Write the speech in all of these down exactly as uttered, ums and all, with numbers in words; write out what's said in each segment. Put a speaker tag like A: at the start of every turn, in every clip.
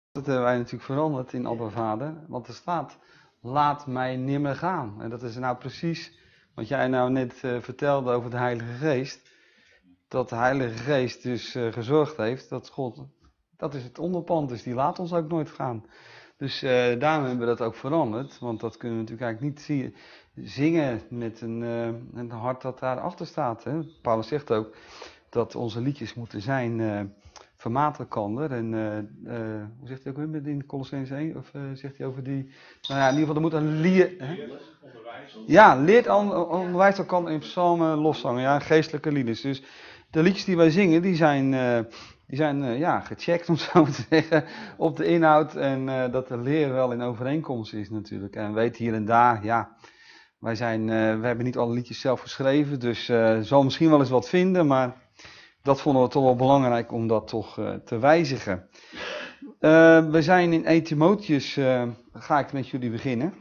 A: Dat hebben wij natuurlijk veranderd in Abba Vader, want er staat, laat mij nimmer gaan. En dat is nou precies wat jij nou net uh, vertelde over de Heilige Geest. Dat de Heilige Geest dus uh, gezorgd heeft dat God, dat is het onderpand, dus die laat ons ook nooit gaan. Dus uh, daarom hebben we dat ook veranderd, want dat kunnen we natuurlijk eigenlijk niet zien, zingen met een, uh, een hart dat daarachter staat. Hè? Paulus zegt ook dat onze liedjes moeten zijn uh, vermaardelijkander. En uh, uh, hoe zegt hij ook weer in Colossenzen één? Of uh, zegt hij over die... Nou ja, in ieder geval, er moet een lier... Ja, leert onderwijs elkaar in psalmen, loszangen, ja, geestelijke liederen. Dus de liedjes die wij zingen, die zijn, uh, die zijn uh, ja, gecheckt, om zo te zeggen, op de inhoud. En uh, dat de leer wel in overeenkomst is natuurlijk. En weet hier en daar, ja, wij zijn, uh, we hebben niet alle liedjes zelf geschreven, dus uh, zal misschien wel eens wat vinden, maar dat vonden we toch wel belangrijk om dat toch uh, te wijzigen. Uh, we zijn in Eerste Timotheüs, uh, ga ik met jullie beginnen.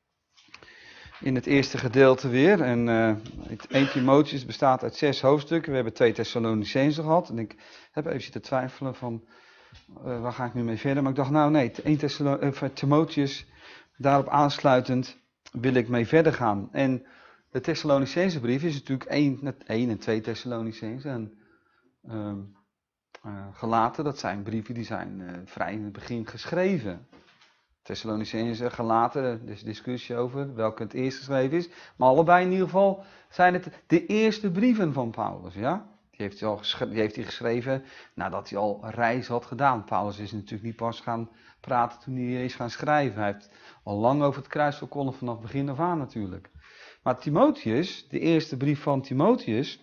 A: In het eerste gedeelte weer. En uh, Eerste Timotheüs bestaat uit zes hoofdstukken. We hebben twee Thessalonicenzen gehad. En ik heb even zitten twijfelen van, uh, waar ga ik nu mee verder? Maar ik dacht, nou nee, Eerste Timotheüs, daarop aansluitend wil ik mee verder gaan. En de Thessalonicense brief is natuurlijk één en twee Thessalonicenzen. En uh, uh, Galaten, dat zijn brieven die zijn uh, vrij in het begin geschreven. Thessalonicenzen, Galaten, er is discussie over welke het eerst geschreven is. Maar allebei in ieder geval zijn het de eerste brieven van Paulus. Ja? Die, heeft hij al geschreven, die heeft hij geschreven nadat hij al een reis had gedaan. Paulus is natuurlijk niet pas gaan praten toen hij is gaan schrijven. Hij heeft al lang over het kruis verkondigd vanaf het begin af aan natuurlijk. Maar Timotheus, de eerste brief van Timotheus,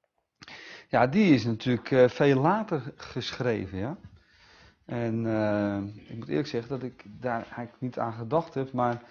A: ja, die is natuurlijk uh, veel later geschreven, ja. En uh, ik moet eerlijk zeggen dat ik daar eigenlijk niet aan gedacht heb, maar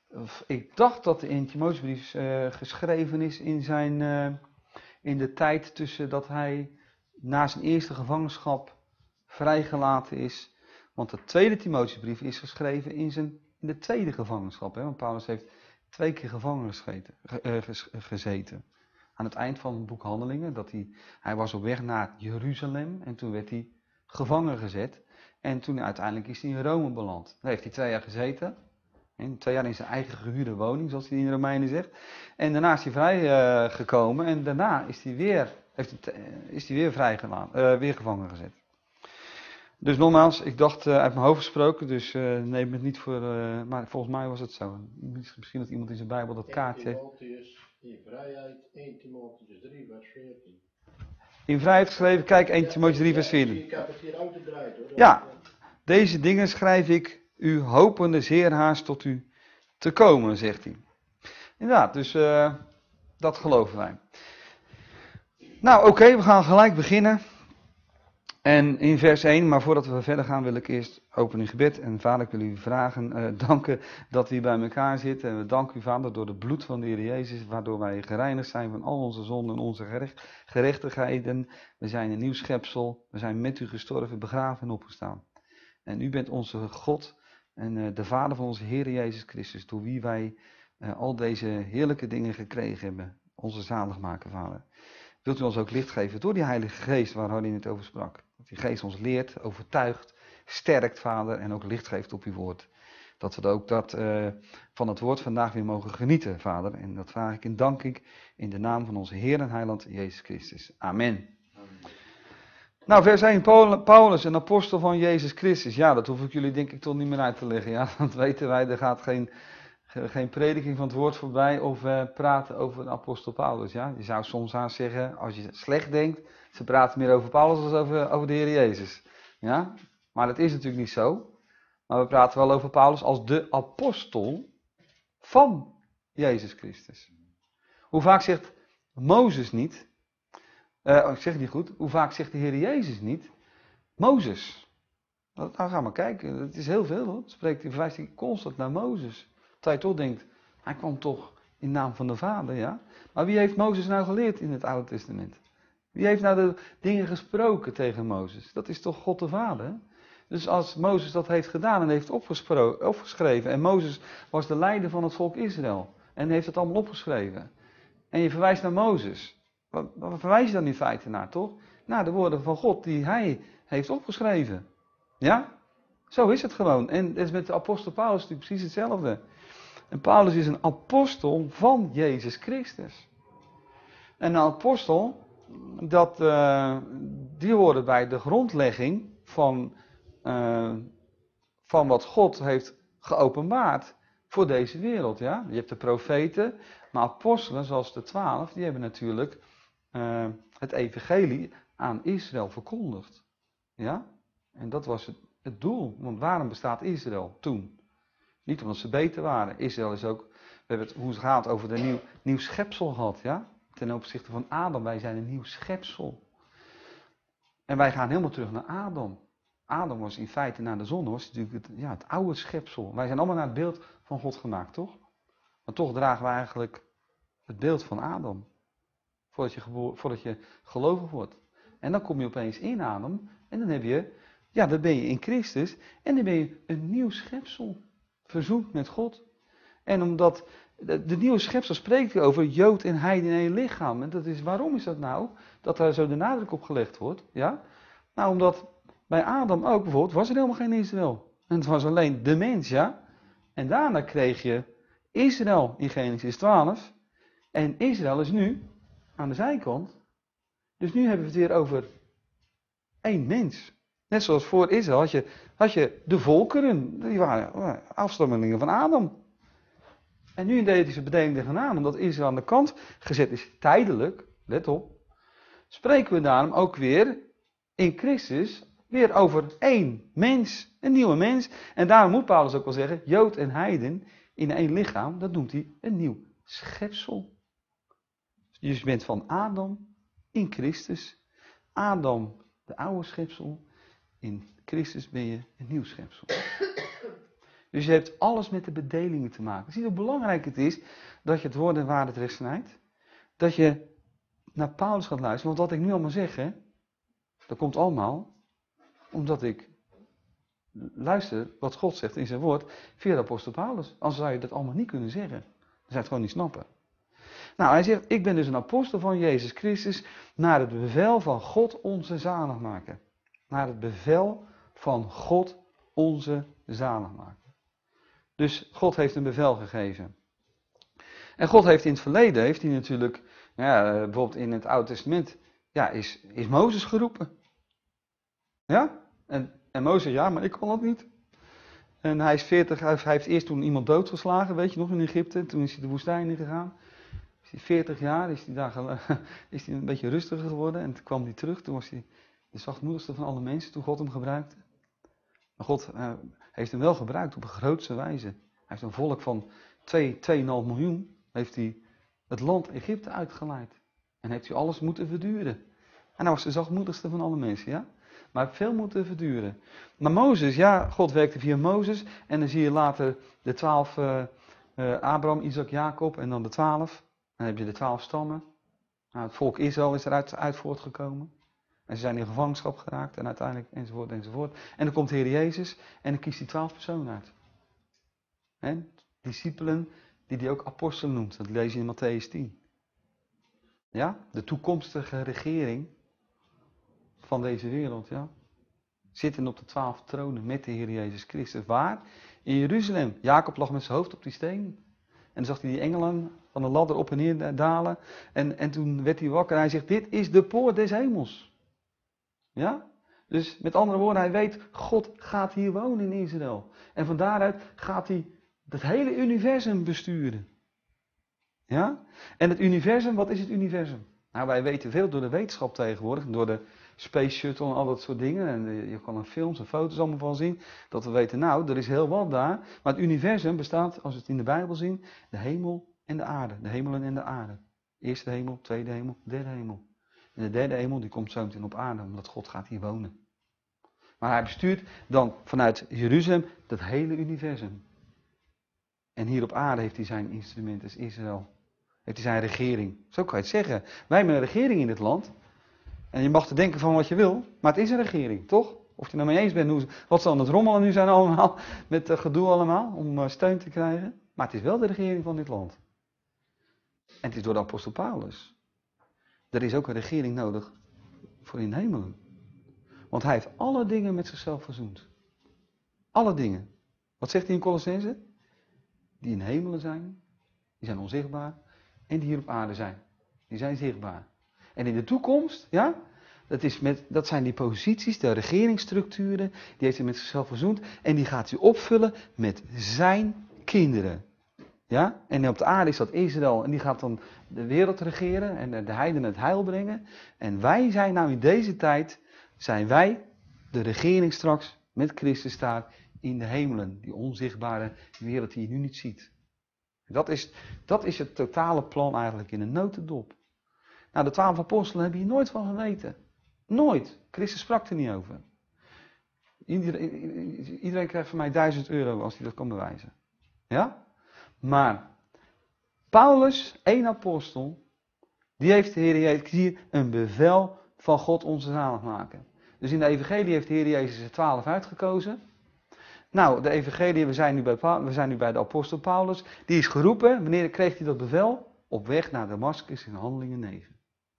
A: ik dacht dat de Eerste Timotheusbrief uh, geschreven is in, zijn, uh, in de tijd tussen dat hij na zijn eerste gevangenschap vrijgelaten is. Want de tweede Timotheusbrief is geschreven in, zijn, in de tweede gevangenschap. Hè? Want Paulus heeft twee keer gevangen gescheten, uh, gezeten. Aan het eind van het boek Handelingen, dat hij, hij was op weg naar Jeruzalem en toen werd hij gevangen gezet. En toen uiteindelijk is hij in Rome beland. Daar heeft hij twee jaar gezeten. En twee jaar in zijn eigen gehuurde woning, zoals hij in de Romeinen zegt. En daarna is hij vrijgekomen. Uh, en daarna is hij weer, heeft het, uh, is hij weer, vrijgelaten, uh, weer gevangen gezet. Dus nogmaals, ik dacht uh, uit mijn hoofd gesproken. Dus uh, neem het niet voor... Uh, maar volgens mij was het zo. Misschien dat iemand in zijn Bijbel dat kaartje heeft.
B: Timotheus in vrijheid, Eerste Timotheus drie vers veertien.
A: In vrijheid geschreven, kijk, Eerste Timotheus drie vers veertien.
B: Ik heb het hier uitgedraaid hoor.
A: Ja, deze dingen schrijf ik u hopende zeer haast tot u te komen, zegt hij. Inderdaad, dus uh, dat geloven wij. Nou oké, okay, we gaan gelijk beginnen. En in vers één, maar voordat we verder gaan wil ik eerst openen in gebed. En vader, ik wil u vragen, uh, danken dat we hier bij elkaar zitten. En we danken u vader door het bloed van de Heer Jezus, waardoor wij gereinigd zijn van al onze zonden en onze gerecht, gerechtigheden. We zijn een nieuw schepsel, we zijn met u gestorven, begraven en opgestaan. En u bent onze God en uh, de Vader van onze Heer Jezus Christus, door wie wij uh, al deze heerlijke dingen gekregen hebben. Onze zaligmaker, vader. Wilt u ons ook licht geven door die Heilige Geest waar Harry het over sprak. Dat die Geest ons leert, overtuigt, sterkt, vader, en ook licht geeft op uw woord. Dat we ook dat uh, van het woord vandaag weer mogen genieten, vader. En dat vraag ik en dank ik in de naam van onze Heer en Heiland Jezus Christus. Amen. Amen. Nou, vers één, Paulus, een apostel van Jezus Christus. Ja, dat hoef ik jullie denk ik toch niet meer uit te leggen. Ja, dat weten wij, er gaat geen... Geen prediking van het woord voorbij of uh, praten over een apostel Paulus. Ja? Je zou soms aan zeggen, als je slecht denkt, ze praten meer over Paulus dan over, over de Heer Jezus. Ja? Maar dat is natuurlijk niet zo. Maar we praten wel over Paulus als de apostel van Jezus Christus. Hoe vaak zegt Mozes niet, uh, oh, ik zeg het niet goed, hoe vaak zegt de Heer Jezus niet, Mozes. Nou, gaan we maar kijken, het is heel veel hoor. Spreekt, verwijst hij constant naar Mozes. Dat je toch denkt, hij kwam toch in naam van de Vader, ja. Maar wie heeft Mozes nou geleerd in het Oude Testament? Wie heeft nou de dingen gesproken tegen Mozes? Dat is toch God de Vader? Dus als Mozes dat heeft gedaan en heeft opgeschreven, en Mozes was de leider van het volk Israël, en heeft het allemaal opgeschreven, en je verwijst naar Mozes, wat, wat verwijs je dan in feite naar, toch? Naar de woorden van God die hij heeft opgeschreven. Ja? Zo is het gewoon. En het is met de apostel Paulus natuurlijk precies hetzelfde. En Paulus is een apostel van Jezus Christus. En een apostel, dat, uh, die horen bij de grondlegging van, uh, van wat God heeft geopenbaard voor deze wereld. Ja? Je hebt de profeten, maar apostelen zoals de twaalf, die hebben natuurlijk uh, het evangelie aan Israël verkondigd. Ja? En dat was het, het doel. Want waarom bestaat Israël toen? Niet omdat ze beter waren. Israël is ook, we hebben het, hoe het gaat over de nieuw, nieuw schepsel gehad. Ja? Ten opzichte van Adam, wij zijn een nieuw schepsel. En wij gaan helemaal terug naar Adam. Adam was in feite naar de zon, was natuurlijk het, ja, het oude schepsel. Wij zijn allemaal naar het beeld van God gemaakt, toch? Maar toch dragen wij eigenlijk het beeld van Adam. Voordat je, geboor, voordat je gelovig wordt. En dan kom je opeens in Adam. En dan heb je, ja, dan ben je in Christus. En dan ben je een nieuw schepsel. Verzoend met God. En omdat de, de nieuwe schepsel spreekt over Jood en Heiden in één lichaam. En dat is, waarom is dat nou? Dat daar zo de nadruk op gelegd wordt. Ja? Nou, omdat bij Adam ook bijvoorbeeld was er helemaal geen Israël. En het was alleen de mens, ja. En daarna kreeg je Israël in Genesis twaalf. En Israël is nu aan de zijkant. Dus nu hebben we het weer over één mens. Net zoals voor Israël had je, had je de volkeren. Die waren afstammelingen van Adam. En nu in deze bedeling van Adam, omdat Israël aan de kant gezet is, tijdelijk, let op, spreken we daarom ook weer in Christus weer over één mens, een nieuwe mens. En daarom moet Paulus ook wel zeggen, Jood en Heiden in één lichaam, dat noemt hij een nieuw schepsel. Dus je bent van Adam in Christus. Adam, de oude schepsel. In Christus ben je een nieuw schepsel. Dus je hebt alles met de bedelingen te maken. Zie je hoe belangrijk het is dat je het woord en waarheid recht snijdt? Dat je naar Paulus gaat luisteren. Want wat ik nu allemaal zeg, hè, dat komt allemaal omdat ik luister wat God zegt in zijn woord via de apostel Paulus. Anders zou je dat allemaal niet kunnen zeggen. Dan zou je het gewoon niet snappen. Nou, hij zegt, ik ben dus een apostel van Jezus Christus naar het bevel van God onze zaligmaker. Naar het bevel van God onze zaligmaker. Dus God heeft een bevel gegeven. En God heeft in het verleden, heeft hij natuurlijk, ja, bijvoorbeeld in het Oude Testament, ja, is, is Mozes geroepen. Ja? En, en Mozes, ja, maar ik kon dat niet. En hij is veertig, hij heeft eerst toen iemand doodgeslagen, weet je nog, in Egypte. Toen is hij de woestijn ingegaan. Is hij veertig jaar, is hij, daar, is hij een beetje rustiger geworden. En toen kwam hij terug, toen was hij de zachtmoedigste van alle mensen, toen God hem gebruikte. Maar God uh, heeft hem wel gebruikt op een grootste wijze. Hij heeft een volk van twee, twee komma vijf miljoen, heeft hij het land Egypte uitgeleid. En heeft hij alles moeten verduren. En hij was de zachtmoedigste van alle mensen, ja. Maar hij heeft veel moeten verduren. Maar Mozes, ja, God werkte via Mozes. En dan zie je later de twaalf, uh, uh, Abraham, Isaac, Jacob en dan de twaalf. Dan heb je de twaalf stammen. Nou, het volk Israël is eruit uit voortgekomen. En ze zijn in gevangenschap geraakt en uiteindelijk enzovoort enzovoort. En dan komt de Heer Jezus en dan kiest hij twaalf personen uit. En discipelen die hij ook apostelen noemt. Dat lees je in Matthäus tien. Ja, de toekomstige regering van deze wereld, ja. Zitten op de twaalf tronen met de Heer Jezus Christus. Waar? In Jeruzalem. Jacob lag met zijn hoofd op die steen. En dan zag hij die engelen van de ladder op en neer dalen. En, en toen werd hij wakker en hij zegt, dit is de poort des hemels. Ja? Dus met andere woorden, hij weet, God gaat hier wonen in Israël. En van daaruit gaat hij het hele universum besturen. Ja? En het universum, wat is het universum? Nou, wij weten veel door de wetenschap tegenwoordig, door de Space Shuttle en al dat soort dingen. En je kan er films en foto's allemaal van zien. Dat we weten, nou, er is heel wat daar. Maar het universum bestaat, als we het in de Bijbel zien, de hemel en de aarde. De hemelen en de aarde. Eerste hemel, tweede hemel, derde hemel. En de derde hemel, die komt zo meteen op aarde, omdat God gaat hier wonen. Maar hij bestuurt dan vanuit Jeruzalem dat hele universum. En hier op aarde heeft hij zijn instrument, is Israël. Heeft hij zijn regering. Zo kan je het zeggen. Wij hebben een regering in dit land. En je mag er denken van wat je wil, maar het is een regering, toch? Of je het nou mee eens bent, hoe, wat zal het rommelen nu zijn allemaal, met uh, gedoe allemaal, om uh, steun te krijgen. Maar het is wel de regering van dit land. En het is door de apostel Paulus. Er is ook een regering nodig voor in de hemelen. Want hij heeft alle dingen met zichzelf verzoend. Alle dingen. Wat zegt hij in Colossense? Die in de hemelen zijn, die zijn onzichtbaar. En die hier op aarde zijn, die zijn zichtbaar. En in de toekomst, ja, dat, is met, dat zijn die posities, de regeringsstructuren, die heeft hij met zichzelf verzoend. En die gaat hij opvullen met zijn kinderen. Ja? En op de aarde is dat Israël en die gaat dan de wereld regeren en de heidenen het heil brengen. En wij zijn nou in deze tijd, zijn wij de regering straks met Christus daar in de hemelen. Die onzichtbare wereld die je nu niet ziet. Dat is, dat is het totale plan eigenlijk in een notendop. Nou, de twaalf apostelen hebben hier nooit van geweten. Nooit. Christus sprak er niet over. Iedereen, iedereen krijgt van mij duizend euro als hij dat kan bewijzen. Ja? Maar Paulus, één apostel, die heeft de Heer Jezus hier een bevel van God onze zaligmaker. Dus in de evangelie heeft de Heer Jezus er twaalf uitgekozen. Nou, de evangelie, we zijn, nu bij, we zijn nu bij de apostel Paulus. Die is geroepen, wanneer kreeg hij dat bevel? Op weg naar Damascus in Handelingen negen.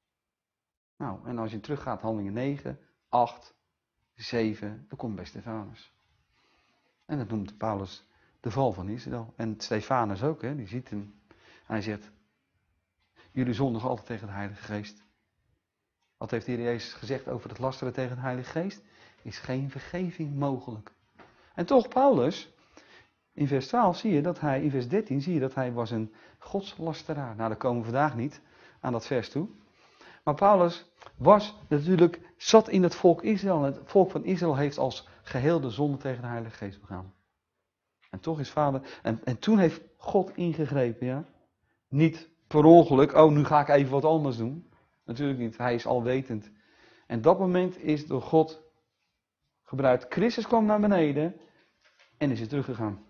A: Nou, en als je teruggaat, Handelingen negen, acht, zeven, dan kom je bij Stefanus. En dat noemt Paulus de val van Israël. En Stefanus ook, hè, die ziet hem. Hij zegt, jullie zondigen altijd tegen de Heilige Geest. Wat heeft de Heer Jezus gezegd over het lasteren tegen de Heilige Geest? Is geen vergeving mogelijk. En toch, Paulus, in vers twaalf zie je dat hij, in vers dertien zie je dat hij was een godslasteraar. Nou, daar komen we vandaag niet aan dat vers toe. Maar Paulus was natuurlijk, zat in het volk Israël. Het volk van Israël heeft als geheel de zonde tegen de Heilige Geest begaan. En toch is vader, en, en toen heeft God ingegrepen, ja. Niet per ongeluk, oh nu ga ik even wat anders doen. Natuurlijk niet, hij is alwetend. En dat moment is door God gebruikt. Christus kwam naar beneden en is hij teruggegaan.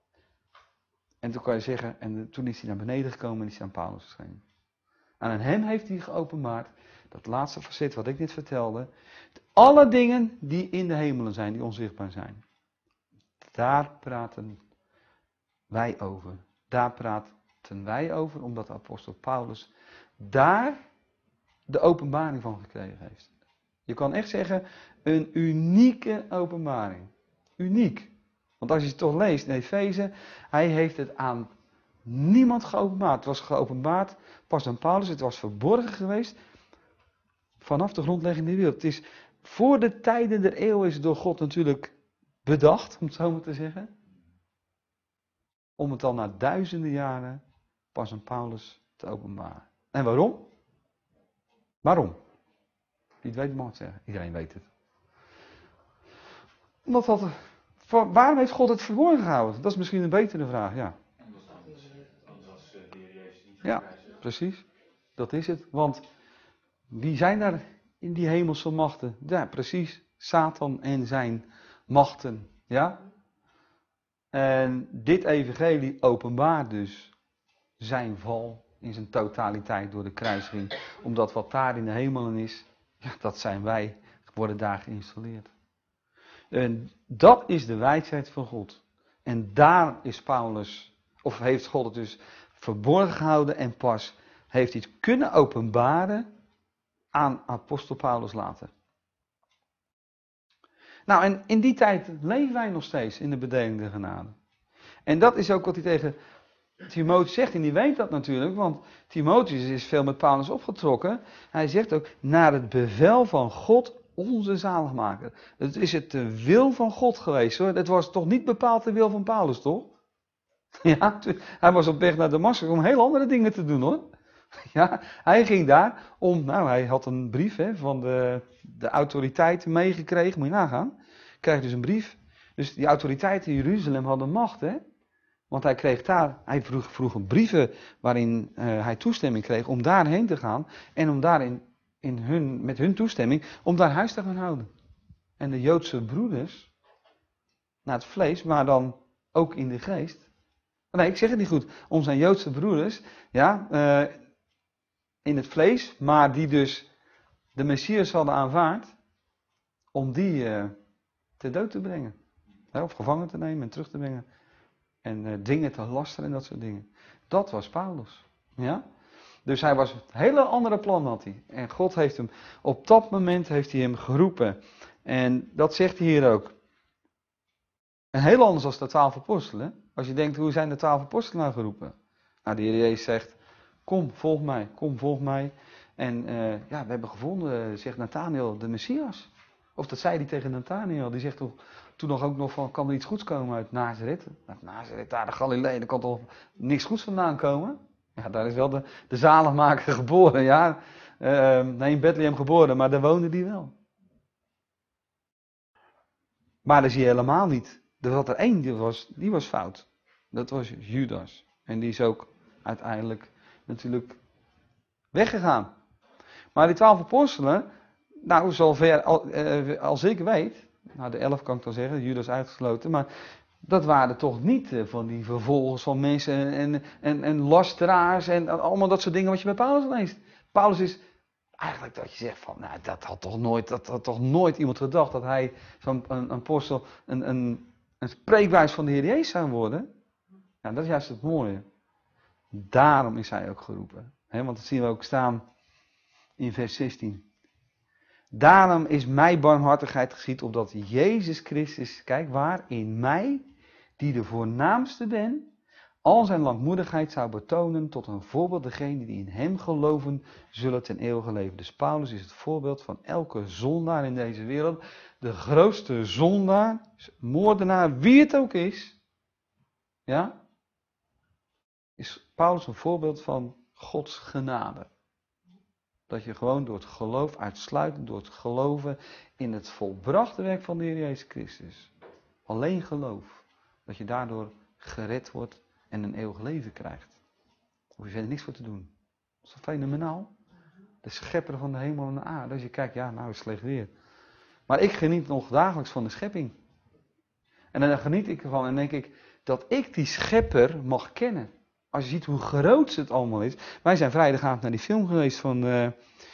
A: En toen kan je zeggen, en toen is hij naar beneden gekomen en is hij aan Paulus verschenen. En aan hem heeft hij geopenbaard, dat laatste facet wat ik net vertelde, alle dingen die in de hemelen zijn, die onzichtbaar zijn. Daar praten wij over. Daar praten wij over, omdat de apostel Paulus daar de openbaring van gekregen heeft. Je kan echt zeggen, een unieke openbaring. Uniek. Want als je het toch leest in Efeze, hij heeft het aan niemand geopenbaard. Het was geopenbaard pas aan Paulus, het was verborgen geweest vanaf de grondlegging der wereld. Het is voor de tijden der eeuw is het door God natuurlijk bedacht, om het zo maar te zeggen. Om het dan na duizenden jaren pas aan Paulus te openbaren. En waarom? Waarom? Wie het weet mag het zeggen. Iedereen weet het. Omdat dat, waarom heeft God het verborgen gehouden? Dat is misschien een betere vraag, ja. Ja, precies. Dat is het. Want wie zijn daar in die hemelse machten? Ja, precies. Satan en zijn machten. Ja? En dit evangelie openbaart dus zijn val in zijn totaliteit door de kruisiging. Omdat wat daar in de hemelen is, ja, dat zijn wij, worden daar geïnstalleerd. En dat is de wijsheid van God. En daar is Paulus, of heeft God het dus verborgen gehouden en pas heeft hij het kunnen openbaren aan apostel Paulus later. Nou, en in die tijd leven wij nog steeds in de bedeling der genade. En dat is ook wat hij tegen Timotheus zegt, en die weet dat natuurlijk, want Timotheus is veel met Paulus opgetrokken. Hij zegt ook, naar het bevel van God, onze zaligmaker. Het is het de wil van God geweest hoor. Het was toch niet bepaald de wil van Paulus, toch? Ja, hij was op weg naar Damascus om heel andere dingen te doen hoor. Ja, hij ging daar om, nou hij had een brief hè, van de, de autoriteiten meegekregen, moet je nagaan. Krijgt dus een brief. Dus die autoriteiten in Jeruzalem hadden macht hè. Want hij kreeg daar, hij vroeg, vroeg een brieven waarin uh, hij toestemming kreeg om daarheen te gaan. En om daarin, in hun, met hun toestemming, om daar huis te gaan houden. En de Joodse broeders, naar het vlees, maar dan ook in de geest. Nee, ik zeg het niet goed. Om zijn Joodse broeders, ja, uh, in het vlees, maar die dus de Messias hadden aanvaard, om die uh, ter dood te brengen. Ja, of gevangen te nemen en terug te brengen. En uh, dingen te lasteren en dat soort dingen. Dat was Paulus. Ja? Dus hij was, een hele andere plan had hij. En God heeft hem, op dat moment heeft hij hem geroepen. En dat zegt hij hier ook. En heel anders als de twaalf apostelen. Als je denkt, hoe zijn de twaalf apostelen nou geroepen? Nou, de Heer Jezus zegt, kom, volg mij, kom, volg mij. En uh, ja, we hebben gevonden, zegt Nathanael, de Messias. Of dat zei hij tegen Nathanael. Die zegt toch toen nog ook nog van, kan er iets goeds komen uit Nazareth? Uit Nazareth, daar de Galilee, daar kan toch niks goeds vandaan komen? Ja, daar is wel de, de zaligmaker geboren, ja. Uh, nee, in Bethlehem geboren, maar daar woonde die wel. Maar dat zie je helemaal niet. Er was er één, die was, die was fout. Dat was Judas. En die is ook uiteindelijk natuurlijk weggegaan. Maar die twaalf apostelen, nou zover al, uh, als ik weet, nou de elf kan ik dan zeggen, Judas uitgesloten, maar dat waren toch niet uh, van die vervolgers van mensen en, en, en lasteraars en allemaal dat soort dingen wat je bij Paulus leest. Paulus is eigenlijk dat je zegt van, nou dat had toch nooit, dat had toch nooit iemand gedacht dat hij zo'n een, een apostel, een, een, een spreekwijs van de Heer Jezus zou worden. Nou, dat is juist het mooie. Daarom is hij ook geroepen. He, want dat zien we ook staan in vers zestien. Daarom is mij barmhartigheid geschied, opdat Jezus Christus, kijk waar, in mij, die de voornaamste ben, al zijn langmoedigheid zou betonen tot een voorbeeld degene die in hem geloven, zullen ten eeuwige leven. Dus Paulus is het voorbeeld van elke zondaar in deze wereld. De grootste zondaar, moordenaar, wie het ook is, ja, is Paulus een voorbeeld van Gods genade. Dat je gewoon door het geloof, uitsluitend door het geloven in het volbrachte werk van de Heer Jezus Christus. Alleen geloof. Dat je daardoor gered wordt en een eeuwig leven krijgt. Daar hoef je verder niks voor te doen. Dat is toch fenomenaal? De schepper van de hemel en de aarde. Als je kijkt, ja nou is het slecht weer. Maar ik geniet nog dagelijks van de schepping. En dan geniet ik ervan en denk ik dat ik die schepper mag kennen. Als je ziet hoe groot het allemaal is. Wij zijn vrijdagavond naar die film geweest van uh,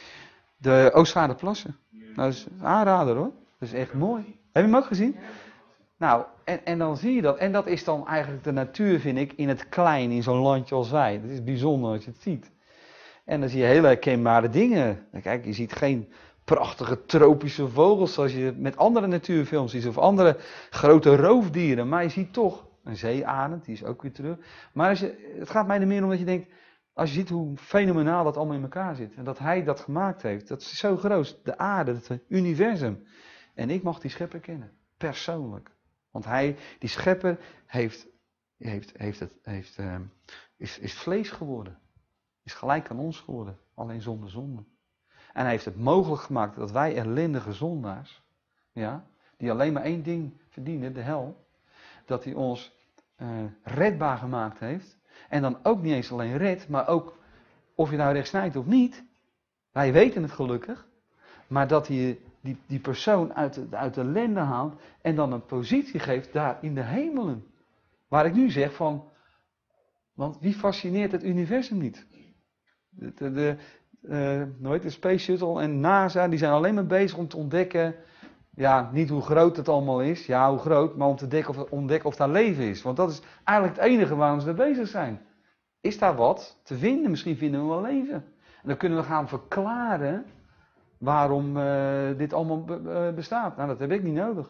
A: de Oostvaarderplassen. Nou, dat is een aanrader hoor. Dat is echt mooi. Heb je hem ook gezien? Nou, en, en dan zie je dat. En dat is dan eigenlijk de natuur, vind ik, in het klein, in zo'n landje als wij. Dat is bijzonder als je het ziet. En dan zie je hele herkenbare dingen. Kijk, je ziet geen prachtige tropische vogels zoals je met andere natuurfilms ziet. Of andere grote roofdieren. Maar je ziet toch een zeearend, die is ook weer terug. Maar als je, het gaat mij er meer om dat je denkt, als je ziet hoe fenomenaal dat allemaal in elkaar zit. En dat hij dat gemaakt heeft. Dat is zo groot. De aarde, het universum. En ik mag die schepper kennen. Persoonlijk. Want hij, die schepper, heeft, heeft, heeft het, heeft, uh, is, is vlees geworden. Is gelijk aan ons geworden. Alleen zonder zonde. En hij heeft het mogelijk gemaakt dat wij ellendige zondaars, ja, die alleen maar één ding verdienen, de hel, dat hij ons uh, redbaar gemaakt heeft. En dan ook niet eens alleen red, maar ook of je nou recht snijdt of niet. Wij weten het gelukkig. Maar dat hij die, die persoon uit de, uit de ellende haalt en dan een positie geeft daar in de hemelen. Waar ik nu zeg van, want wie fascineert het universum niet? De, de, de, uh, nooit de Space Shuttle en NASA, die zijn alleen maar bezig om te ontdekken, ja, niet hoe groot het allemaal is, ja, hoe groot, maar om te ontdekken of, ontdekken of daar leven is. Want dat is eigenlijk het enige waarom ze er bezig zijn. Is daar wat te vinden? Misschien vinden we wel leven. En dan kunnen we gaan verklaren waarom uh, dit allemaal be- be- bestaat. Nou, dat heb ik niet nodig.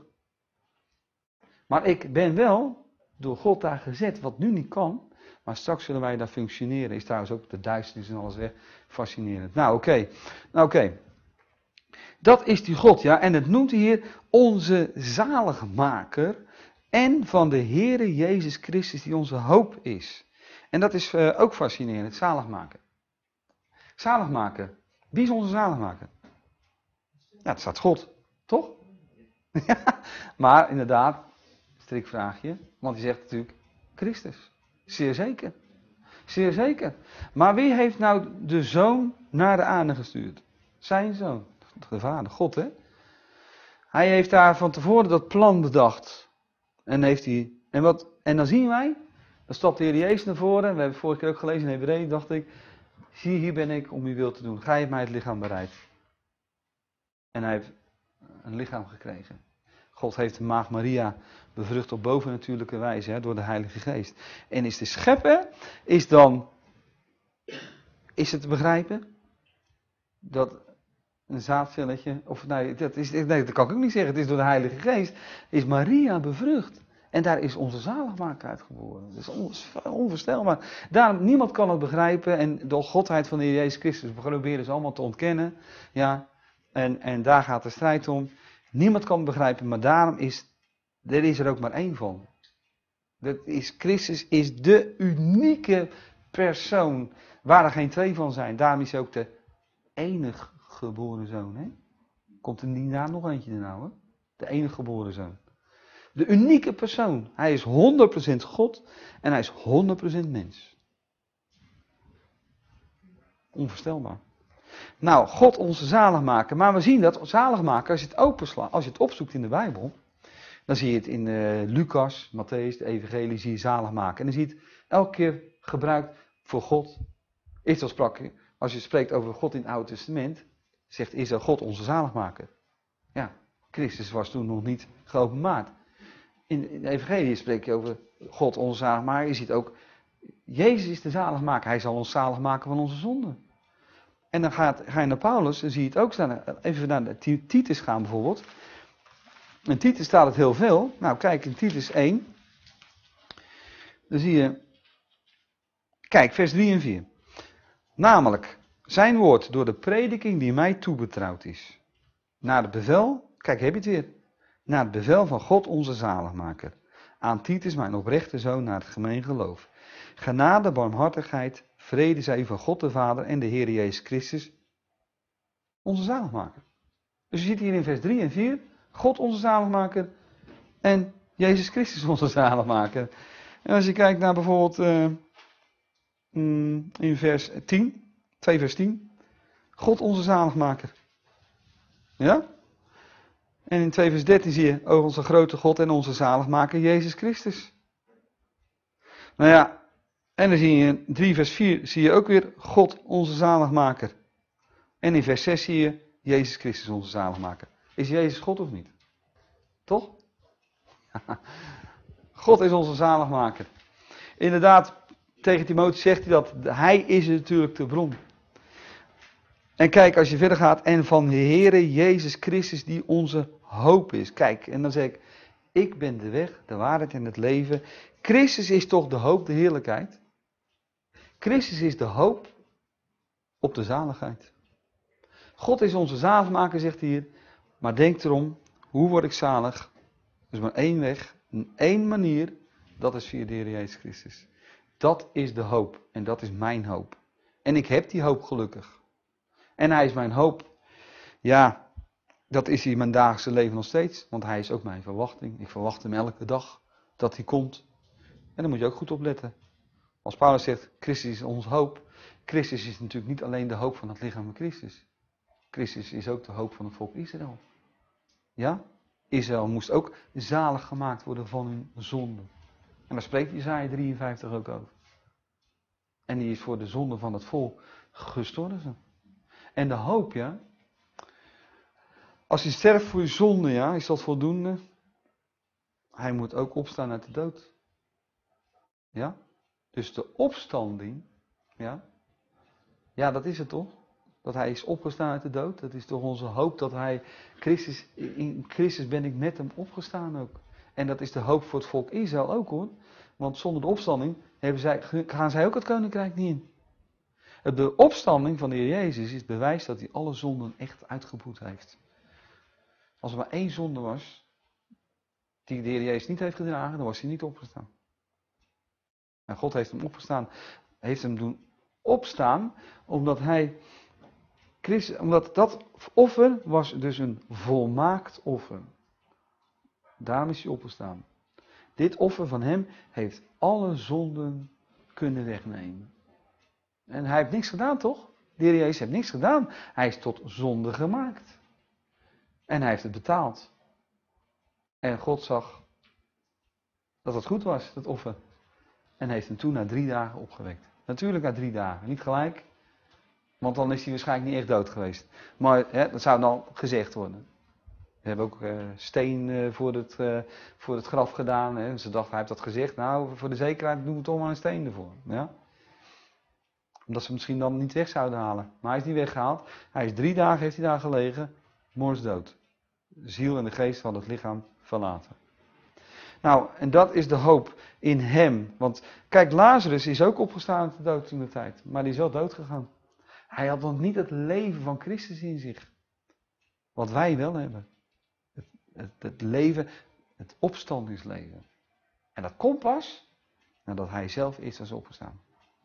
A: Maar ik ben wel door God daar gezet, wat nu niet kan. Maar straks zullen wij daar functioneren. Is trouwens ook de duisternis en alles weg. Fascinerend. Nou, oké. Okay. Nou, oké. Okay. Dat is die God, ja. En het noemt hij hier onze zaligmaker. En van de Heere Jezus Christus die onze hoop is. En dat is uh, ook fascinerend. Zaligmaker. Zaligmaker. Wie is onze zaligmaker? Ja, het staat God. Toch? Ja, maar inderdaad, strikvraagje. Want hij zegt natuurlijk Christus. Zeer zeker. Zeer zeker. Maar wie heeft nou de zoon naar de aarde gestuurd? Zijn zoon. De vader, God hè. Hij heeft daar van tevoren dat plan bedacht. En heeft hij. En, wat, en dan zien wij. Dan stapt de Heer Jezus naar voren. We hebben vorige keer ook gelezen in Hebreeën. Dacht ik. Zie, hier ben ik om uw wil te doen. Gij hebt mij het lichaam bereid. En hij heeft een lichaam gekregen. God heeft de maagd Maria bevrucht op bovennatuurlijke wijze, hè, door de Heilige Geest. En is de schepper, is dan, is het te begrijpen, dat een zaadcelletje, of nee dat, is, nee, dat kan ik ook niet zeggen, het is door de Heilige Geest, is Maria bevrucht. En daar is onze zaligmaker uitgeboren. Dat is onvoorstelbaar. Daarom, niemand kan het begrijpen. En de godheid van de Heer Jezus Christus proberen ze allemaal te ontkennen. Ja, en, en daar gaat de strijd om. Niemand kan het begrijpen, maar daarom is, er is er ook maar één van. Dat is, Christus is de unieke persoon waar er geen twee van zijn. Daarom is hij ook de enige geboren zoon. Hè? Komt er niet na nog eentje erna hoor. De enige geboren zoon. De unieke persoon. Hij is honderd procent God en hij is honderd procent mens. Onvoorstelbaar. Nou, God onze zaligmaker. Maar we zien dat zaligmaker, als je het openslaat, als je het opzoekt in de Bijbel, dan zie je het in uh, Lucas, Matthäus, de Evangelie, zie je zaligmaker. En dan zie je het elke keer gebruikt voor God. Israël sprak, als je spreekt over God in het Oude Testament, zegt Israël God onze zaligmaker. Ja, Christus was toen nog niet geopenbaard. In de Evangelie spreek je over God onze zaligmaker. Je ziet ook, Jezus is de zaligmaker. Hij zal ons zalig maken van onze zonden. En dan gaat, ga je naar Paulus, dan zie je het ook staan. Even naar de Titus gaan bijvoorbeeld. In Titus staat het heel veel. Nou kijk, in Titus één. Dan zie je, kijk vers drie en vier. Namelijk, zijn woord door de prediking die mij toebetrouwd is. Naar het bevel, kijk heb je het weer. Naar het bevel van God onze zaligmaker. Aan Titus mijn oprechte zoon naar het gemeen geloof. Genade, barmhartigheid, vrede zij van God de Vader en de Heer Jezus Christus. Onze zaligmaker. Dus je ziet hier in vers drie en vier. God onze zaligmaker. En Jezus Christus onze zaligmaker. En als je kijkt naar bijvoorbeeld uh, in vers tien. twee vers tien. God onze zaligmaker. Ja? En in twee vers dertien zie je, o onze grote God en onze zaligmaker, Jezus Christus. Nou ja, en dan zie je in drie vers vier, zie je ook weer God onze zaligmaker. En in vers zes zie je, Jezus Christus onze zaligmaker. Is Jezus God of niet? Toch? God is onze zaligmaker. Inderdaad, tegen Timotheus zegt hij dat, hij is natuurlijk de bron. En kijk, als je verder gaat, en van de Heere Jezus Christus die onze hoop is. Kijk, en dan zeg ik, ik ben de weg, de waarheid en het leven. Christus is toch de hoop, de heerlijkheid. Christus is de hoop op de zaligheid. God is onze zaligmaker, zegt hij hier. Maar denk erom, hoe word ik zalig? Er is maar één weg, één manier, dat is via de Heer Jezus Christus. Dat is de hoop en dat is mijn hoop. En ik heb die hoop gelukkig. En hij is mijn hoop. Ja, dat is hij in mijn dagelijkse leven nog steeds. Want hij is ook mijn verwachting. Ik verwacht hem elke dag dat hij komt. En daar moet je ook goed op letten. Als Paulus zegt, Christus is ons hoop. Christus is natuurlijk niet alleen de hoop van het lichaam van Christus. Christus is ook de hoop van het volk Israël. Ja? Israël moest ook zalig gemaakt worden van hun zonde. En daar spreekt Jesaja drieënvijftig ook over. En die is voor de zonde van het volk gestorven. En de hoop, ja. Als je sterft voor je zonde, ja, is dat voldoende? Hij moet ook opstaan uit de dood. Ja? Dus de opstanding, ja. Ja, dat is het toch? Dat hij is opgestaan uit de dood. Dat is toch onze hoop dat hij, Christus, in Christus ben ik met hem opgestaan ook. En dat is de hoop voor het volk Israël ook hoor. Want zonder de opstanding hebben zij, gaan zij ook het koninkrijk niet in. De opstanding van de Heer Jezus is het bewijs dat hij alle zonden echt uitgeboet heeft. Als er maar één zonde was, die de Heer Jezus niet heeft gedragen, dan was hij niet opgestaan. En God heeft hem opgestaan, heeft hem doen opstaan, omdat hij, Christus, omdat dat offer was dus een volmaakt offer. Daarom is hij opgestaan. Dit offer van hem heeft alle zonden kunnen wegnemen. En hij heeft niks gedaan, toch? De Heer Jezus heeft niks gedaan. Hij is tot zonde gemaakt. En hij heeft het betaald. En God zag dat het goed was, dat offer. En heeft hem toen na drie dagen opgewekt. Natuurlijk na drie dagen, niet gelijk. Want dan is hij waarschijnlijk niet echt dood geweest. Maar hè, dat zou dan gezegd worden. We hebben ook uh, steen uh, voor, het, uh, voor het graf gedaan. Hè. Ze dachten, hij heeft dat gezegd. Nou, voor de zekerheid doen we toch maar een steen ervoor. Ja? Omdat ze misschien dan niet weg zouden halen. Maar hij is niet weggehaald. Hij is drie dagen heeft hij daar gelegen. Morsdood. De ziel en de geest van het lichaam verlaten. Nou, Nou, en dat is de hoop in hem. Want kijk, Lazarus is ook opgestaan uit de dood toen de tijd. Maar die is wel dood gegaan. Hij had nog niet het leven van Christus in zich. Wat wij wel hebben. Het, het, het leven, het opstandingsleven. En dat komt pas nadat hij zelf eerst was opgestaan.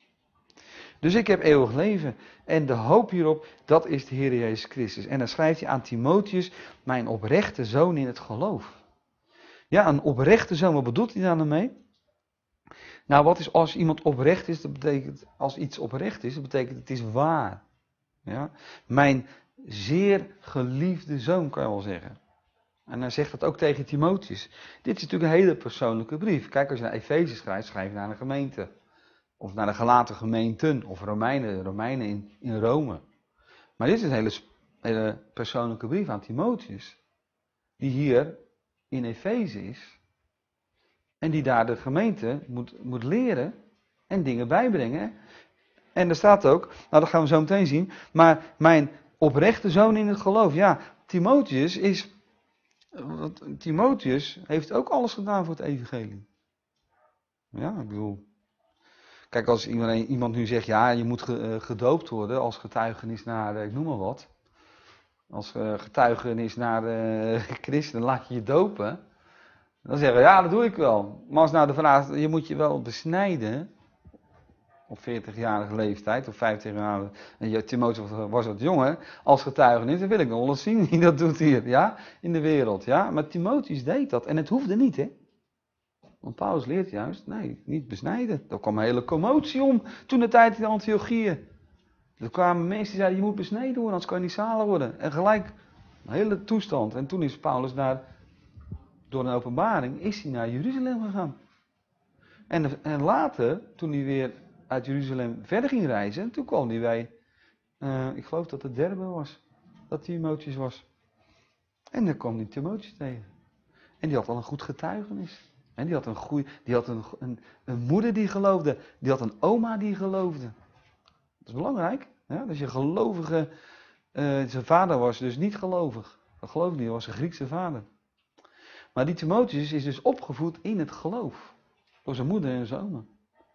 A: Dus ik heb eeuwig leven. En de hoop hierop, dat is de Heer Jezus Christus. En dan schrijft hij aan Timotheus, mijn oprechte zoon in het geloof. Ja, een oprechte zoon, wat bedoelt hij daar nou mee? Nou, wat is als iemand oprecht is, dat betekent, als iets oprecht is, dat betekent het is waar. Ja? Mijn zeer geliefde zoon, kan je wel zeggen. En hij zegt dat ook tegen Timotheus. Dit is natuurlijk een hele persoonlijke brief. Kijk, als je naar Efeze schrijft, schrijf je naar een gemeente. Of naar de gelaten gemeenten, of Romeinen, Romeinen in, in Rome. Maar dit is een hele, hele persoonlijke brief aan Timotheus. Die hier in Efeze is. En die daar de gemeente moet, moet leren en dingen bijbrengen. En er staat ook, nou dat gaan we zo meteen zien, maar mijn oprechte zoon in het geloof. Ja, Timotheus is, Timotheus heeft ook alles gedaan voor het evangelie. Ja, ik bedoel, kijk als iemand, iemand nu zegt, ja je moet gedoopt worden als getuigenis naar, ik noem maar wat. Als getuigenis naar de christen, laat je je dopen. Dan zeggen we, ja dat doe ik wel. Maar als nou de vraag is, je moet je wel besnijden. Op veertigjarige leeftijd, of vijftigjarige, en Timotheus was wat jonger, als getuigenis, dan wil ik nog wel eens zien wie dat doet hier, ja, in de wereld, ja. Maar Timotheus deed dat, en het hoefde niet, hè. Want Paulus leert juist, nee, niet besnijden. Er kwam een hele commotie om, toen de tijd in Antiochië. Er kwamen mensen die zeiden, je moet besneden worden, anders kan je niet zalig worden. En gelijk, een hele toestand. En toen is Paulus naar, door een openbaring, is hij naar Jeruzalem gegaan. En, en later, toen hij weer uit Jeruzalem verder ging reizen, toen kwam hij bij, uh, ik geloof dat het Derbe was, dat Timotheus was. En dan kwam hij Timotheus tegen. En die had al een goed getuigenis. En die had een goeie, die had een, een, een moeder die geloofde, die had een oma die geloofde. Dat is belangrijk, ja? Dat je gelovige, uh, zijn vader was dus niet gelovig. Dat geloof ik niet, hij was een Griekse vader. Maar die Timotheus is dus opgevoed in het geloof. Door zijn moeder en zijn oma.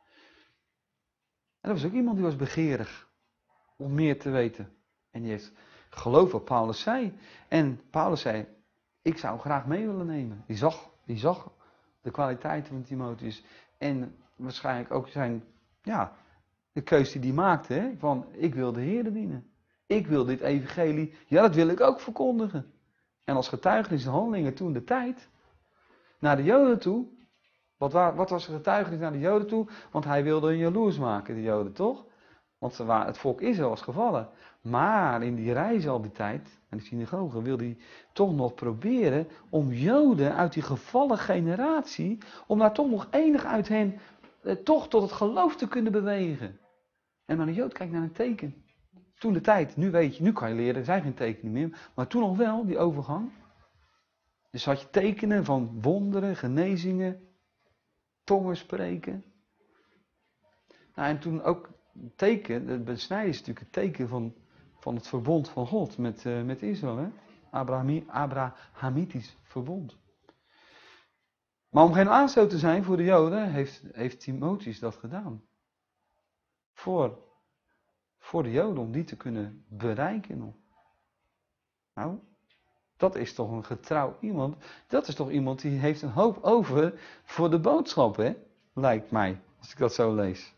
A: En dat was ook iemand die was begeerig om meer te weten. En die heeft geloof wat Paulus zei. En Paulus zei, ik zou hem graag mee willen nemen. Die zag, die zag de kwaliteiten van Timotheus. En waarschijnlijk ook zijn, ja, de keuze die hij maakte. Hè, van, ik wil de Heer dienen. Ik wil dit evangelie, ja dat wil ik ook verkondigen. En als getuigenis de handelingen toen de tijd, naar de Joden toe. Wat, wat was de getuigenis naar de Joden toe? Want hij wilde een jaloers maken, de Joden, toch? Want ze waren, het volk Israël was gevallen. Maar in die reis al die tijd, en de synagoge, wilde hij toch nog proberen om Joden uit die gevallen generatie, om daar toch nog enig uit hen, eh, toch tot het geloof te kunnen bewegen. En maar een Jood kijkt naar een teken. Toen de tijd, nu weet je, nu kan je leren, er zijn geen tekenen meer. Maar toen nog wel, die overgang. Dus had je tekenen van wonderen, genezingen, tongen spreken. Nou, en toen ook teken, het besnijden is natuurlijk het teken van, van het verbond van God met, uh, met Israël. Hè? Abrahami, Abrahamitisch verbond. Maar om geen aanstoot te zijn voor de Joden, heeft, heeft Timotheus dat gedaan. Voor, voor de Joden, om die te kunnen bereiken nog. Nou, dat is toch een getrouw iemand. Dat is toch iemand die heeft een hoop over voor de boodschap, hè? Lijkt mij, als ik dat zo lees.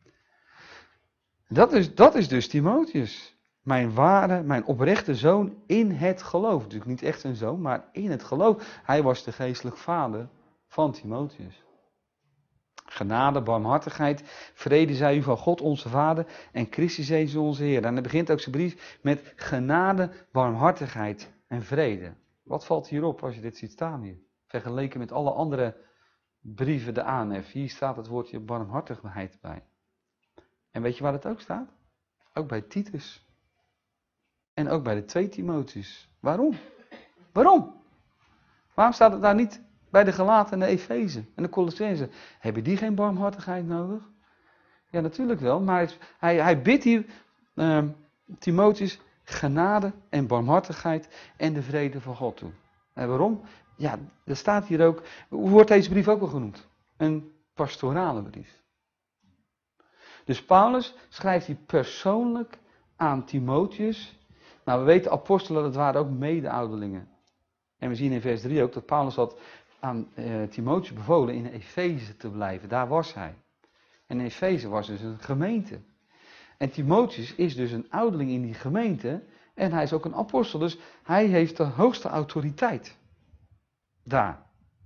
A: Dat is, dat is dus Timotheus. Mijn ware, mijn oprechte zoon in het geloof. Natuurlijk niet echt zijn zoon, maar in het geloof. Hij was de geestelijk vader van Timotheus. Genade, barmhartigheid, vrede zij u van God onze Vader en Christus Jezus onze Heer. En hij begint ook zijn brief met genade, barmhartigheid en vrede. Wat valt hierop als je dit ziet staan hier? Vergeleken met alle andere brieven de aanhef. Hier staat het woordje barmhartigheid bij. En weet je waar het ook staat? Ook bij Titus. En ook bij de twee Timotheus. Waarom? Waarom? Waarom staat het nou niet bij de Galaten en de Efeze en de Colossenzen? Hebben die geen barmhartigheid nodig? Ja, natuurlijk wel. Maar hij, hij bidt hier uh, Timotheus genade en barmhartigheid en de vrede van God toe. En waarom? ja, er staat hier ook, hoe wordt deze brief ook wel genoemd? Een pastorale brief. Dus Paulus schrijft hij persoonlijk aan Timotheus. Nou, we weten apostelen, dat waren ook mede-ouderlingen. En we zien in vers drie ook dat Paulus had aan uh, Timotheus bevolen in Efeze te blijven. Daar was hij. En Efeze was dus een gemeente. En Timotheus is dus een ouderling in die gemeente. En hij is ook een apostel. Dus hij heeft de hoogste autoriteit. Daar.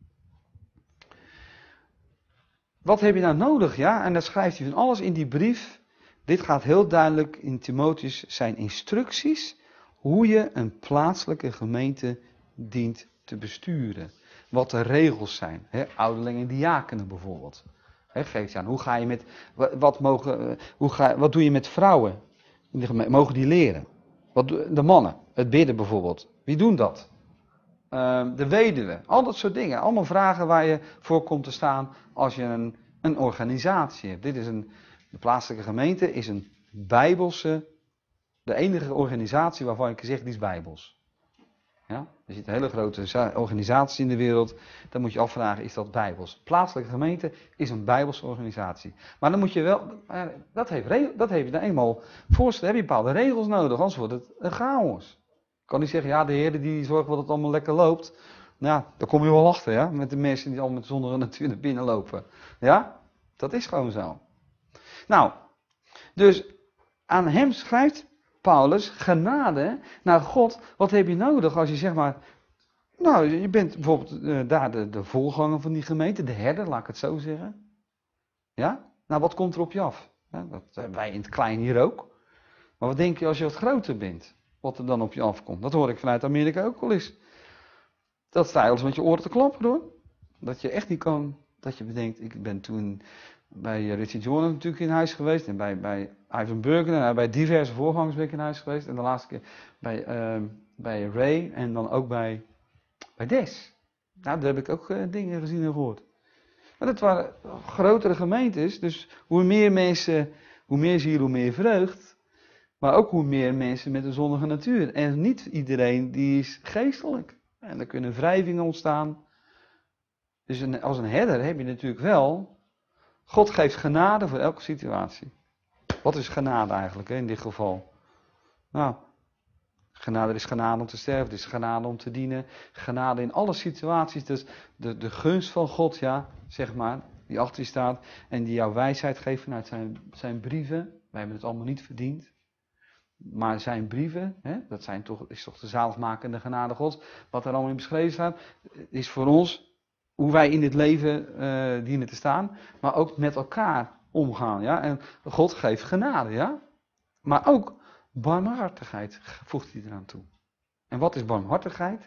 A: Wat heb je nou nodig? Ja, en dan schrijft hij van alles in die brief. Dit gaat heel duidelijk in Timotheus zijn instructies. Hoe je een plaatselijke gemeente dient te besturen. Wat de regels zijn. He, ouderlingen en diakenen bijvoorbeeld. He, geeft je aan. Hoe ga je met, wat, mogen, hoe ga, wat doe je met vrouwen? In de gemeente? Mogen die leren? Wat, de mannen. Het bidden bijvoorbeeld. Wie doen dat? Uh, de weduwe. Al dat soort dingen. Allemaal vragen waar je voor komt te staan als je een, een organisatie hebt. Dit is een, de plaatselijke gemeente is een bijbelse, de enige organisatie waarvan ik zeg die is bijbels. Ja? Er zit een hele grote organisatie in de wereld. Dan moet je afvragen, is dat bijbels? Plaatselijke gemeente is een bijbelse organisatie. Maar dan moet je wel, dat heeft, dat heeft je dan eenmaal voorstellen, heb je bepaalde regels nodig, anders wordt het een chaos. Ik kan niet zeggen, ja, de Heer die zorgt dat het allemaal lekker loopt. Nou, daar kom je wel achter, ja, met de mensen die al met zonder natuur naar binnen lopen. Ja, dat is gewoon zo. Nou, dus aan hem schrijft Paulus, genade naar God. Wat heb je nodig als je zeg maar, nou, je bent bijvoorbeeld uh, daar de, de voorganger van die gemeente, de herder, laat ik het zo zeggen. Ja, nou, wat komt er op je af? Ja, dat hebben wij in het klein hier ook. Maar wat denk je als je wat groter bent? Wat er dan op je afkomt. Dat hoor ik vanuit Amerika ook wel eens. Dat sta je wel eens met je oren te klappen hoor. Dat je echt niet kan, dat je bedenkt, ik ben toen bij Richard Jordan natuurlijk in huis geweest. En bij, bij Ivan Burger en bij diverse voorgangers ben ik in huis geweest. En de laatste keer bij, uh, bij Ray en dan ook bij, bij Des. Nou, daar heb ik ook uh, dingen gezien en gehoord. Maar dat waren grotere gemeentes. Dus hoe meer mensen, hoe meer ziel, hoe meer vreugd. Maar ook hoe meer mensen met een zondige natuur. En niet iedereen die is geestelijk. En er kunnen wrijvingen ontstaan. Dus een, als een herder heb je natuurlijk wel. God geeft genade voor elke situatie. Wat is genade eigenlijk hè, in dit geval? Nou, genade is genade om te sterven. Het is genade om te dienen. Genade in alle situaties. Dus de, de gunst van God, ja, zeg maar. Die achter je staat. En die jouw wijsheid geeft vanuit zijn, zijn brieven. Wij hebben het allemaal niet verdiend. Maar zijn brieven, hè, dat zijn toch, is toch de zaligmakende genade Gods. Wat er allemaal in beschreven staat, is voor ons hoe wij in het leven uh, dienen te staan. Maar ook met elkaar omgaan. Ja? En God geeft genade, ja. Maar ook barmhartigheid voegt hij eraan toe. En wat is barmhartigheid?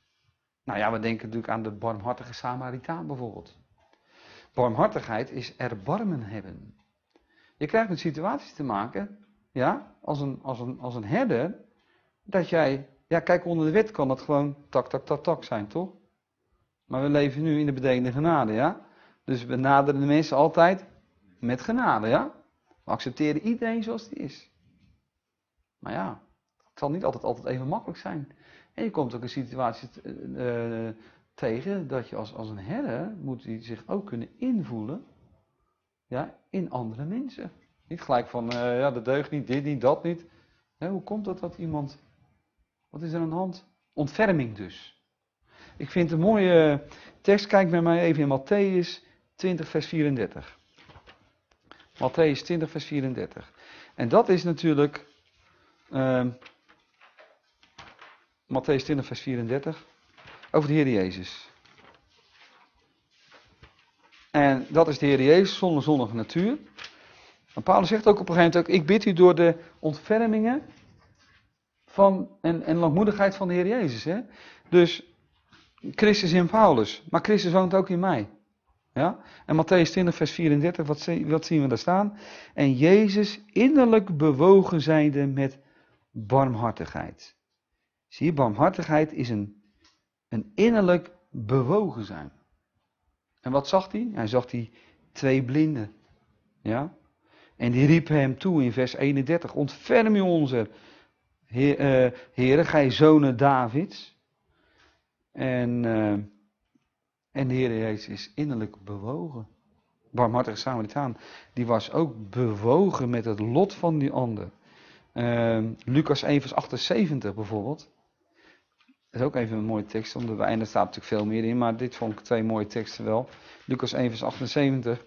A: Nou ja, we denken natuurlijk aan de barmhartige Samaritaan bijvoorbeeld. Barmhartigheid is erbarmen hebben. Je krijgt met situaties te maken... Ja, als een, als, een, als een herder, dat jij, ja kijk onder de wet kan dat gewoon tak, tak, tak, tak zijn, toch? Maar we leven nu in de bedenkende genade, ja? Dus we naderen de mensen altijd met genade, ja? We accepteren iedereen zoals die is. Maar ja, het zal niet altijd, altijd even makkelijk zijn. En je komt ook een situatie uh, tegen dat je als, als een herder moet die zich ook kunnen invoelen, ja, in andere mensen. Niet gelijk van, uh, ja, dat deugt niet, dit niet, dat niet. He, hoe komt dat dat iemand... Wat is er aan de hand? Ontferming dus. Ik vind een mooie tekst. Kijk met mij even in Matthäus twintig vers vierendertig. Matthäus twintig vers vierendertig. En dat is natuurlijk... Uh, Matthäus twintig vers vierendertig. Over de Heer Jezus. En dat is de Heer Jezus zonder zondige natuur. En Paulus zegt ook op een gegeven moment ook, ik bid u door de ontfermingen van en, en langmoedigheid van de Heer Jezus. Hè? Dus Christus in Paulus, maar Christus woont ook in mij. Ja? En Matthäus twintig vers vierendertig, wat, wat zien we daar staan? En Jezus innerlijk bewogen zijnde met barmhartigheid. Zie je, barmhartigheid is een, een innerlijk bewogen zijn. En wat zag hij? Hij zag die twee blinden. Ja? En die riepen hem toe in vers eenendertig. Ontferm u onze, heer, uh, heren, gij zonen Davids. En, uh, en de Heer Jezus is innerlijk bewogen. Barmhartige Samaritaan, die was ook bewogen met het lot van die ander. Uh, Lucas één vers achtenzeventig bijvoorbeeld. Dat is ook even een mooie tekst, omdat er einde staat natuurlijk veel meer in, maar dit vond ik twee mooie teksten wel. Lucas één vers achtenzeventig.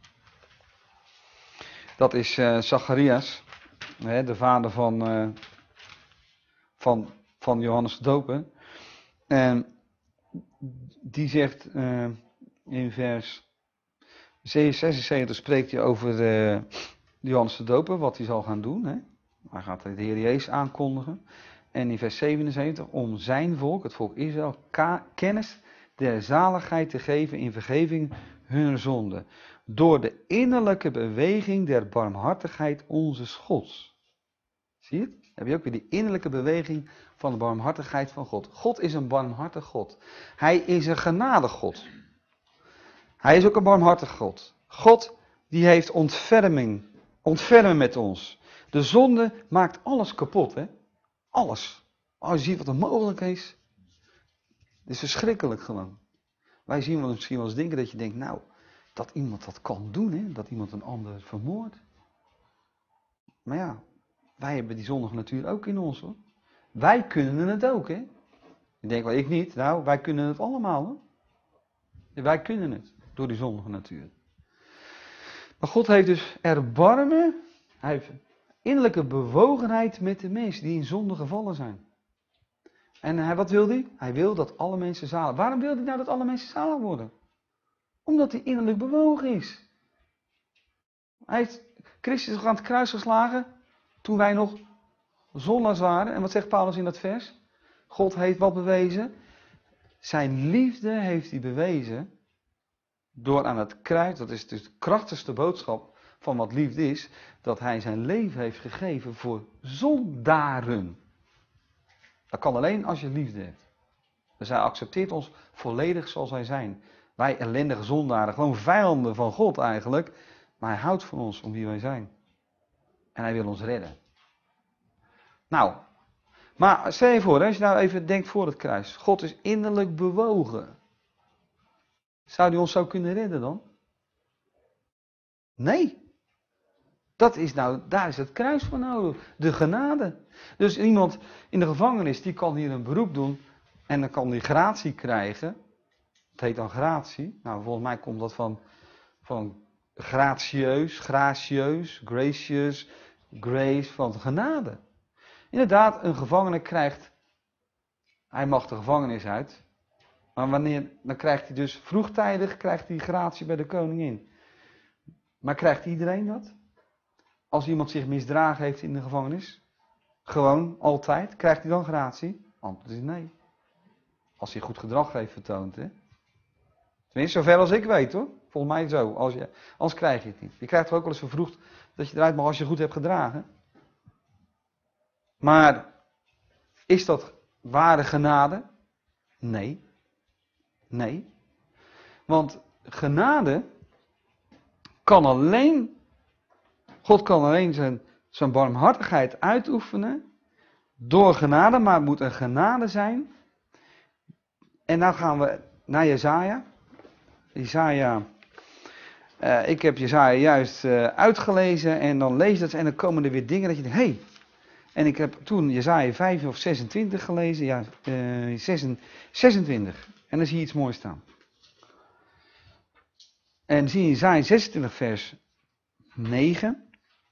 A: Dat is uh, Zacharias, hè, de vader van, uh, van, van Johannes de Doper. En die zegt uh, in vers zesenzeventig spreekt hij over uh, Johannes de Doper, wat hij zal gaan doen. Hè. Hij gaat de Heer Jezus aankondigen. En in vers zevenenzeventig, om zijn volk, het volk Israël, kennis der zaligheid te geven in vergeving hunner zonden. Door de innerlijke beweging der barmhartigheid onze Gods. Zie je het? Dan heb je ook weer die innerlijke beweging van de barmhartigheid van God. God is een barmhartig God. Hij is een genadig God. Hij is ook een barmhartig God. God die heeft ontferming. Ontfermen met ons. De zonde maakt alles kapot, hè? Alles. Als je ziet wat er mogelijk is. Het is verschrikkelijk gewoon. Wij zien wel misschien wel eens dingen dat je denkt, nou, dat iemand dat kan doen, hè? Dat iemand een ander vermoordt. Maar ja, wij hebben die zondige natuur ook in ons, hoor. Wij kunnen het ook, hè. Je denkt wel, ik niet. Nou, wij kunnen het allemaal, hoor. Ja, wij kunnen het, door die zondige natuur. Maar God heeft dus erbarmen, hij heeft innerlijke bewogenheid met de mensen die in zonde gevallen zijn. En hij, wat wil hij? Hij wil dat alle mensen zalig. Waarom wil hij nou dat alle mensen zalig worden? Omdat hij innerlijk bewogen is. Hij heeft Christus aan het kruis geslagen toen wij nog zondaars waren. En wat zegt Paulus in dat vers? God heeft wat bewezen? Zijn liefde heeft hij bewezen door aan het kruis, dat is dus de krachtigste boodschap van wat liefde is, dat hij zijn leven heeft gegeven voor zondaren. Dat kan alleen als je liefde hebt. Dus hij accepteert ons volledig zoals wij zijn. Wij ellendige zondaren, gewoon vijanden van God eigenlijk. Maar hij houdt van ons om wie wij zijn. En hij wil ons redden. Nou, maar stel je voor, als je nou even denkt voor het kruis. God is innerlijk bewogen. Zou hij ons zo kunnen redden dan? Nee. Dat is nou, daar is het kruis voor nodig. De genade. Dus iemand in de gevangenis, die kan hier een beroep doen. En dan kan die gratie krijgen. Het heet dan gratie. Nou, volgens mij komt dat van, van gracieus, gracieus, gracious, grace, van genade. Inderdaad, een gevangene krijgt, hij mag de gevangenis uit. Maar wanneer, dan krijgt hij dus vroegtijdig, krijgt hij gratie bij de koningin. Maar krijgt iedereen dat? Als iemand zich misdragen heeft in de gevangenis? Gewoon, altijd. Krijgt hij dan gratie? Antwoord is nee. Als hij goed gedrag heeft vertoond, hè. Tenminste, zover als ik weet, hoor. Volgens mij zo. Als je, anders krijg je het niet. Je krijgt er ook wel eens vervroegd dat je eruit mag als je goed hebt gedragen. Maar, is dat ware genade? Nee. Nee. Want genade kan alleen, God kan alleen zijn, zijn barmhartigheid uitoefenen door genade, maar het moet een genade zijn. En nou gaan we naar Jesaja. Jesaja, uh, ik heb Jesaja juist uh, uitgelezen en dan lees je dat en dan komen er weer dingen dat je denkt, hé. Hey. En ik heb toen Jesaja vijf of zesentwintig gelezen, ja, uh, zesentwintig. En dan zie je iets moois staan. En zie je Jesaja zesentwintig vers negen.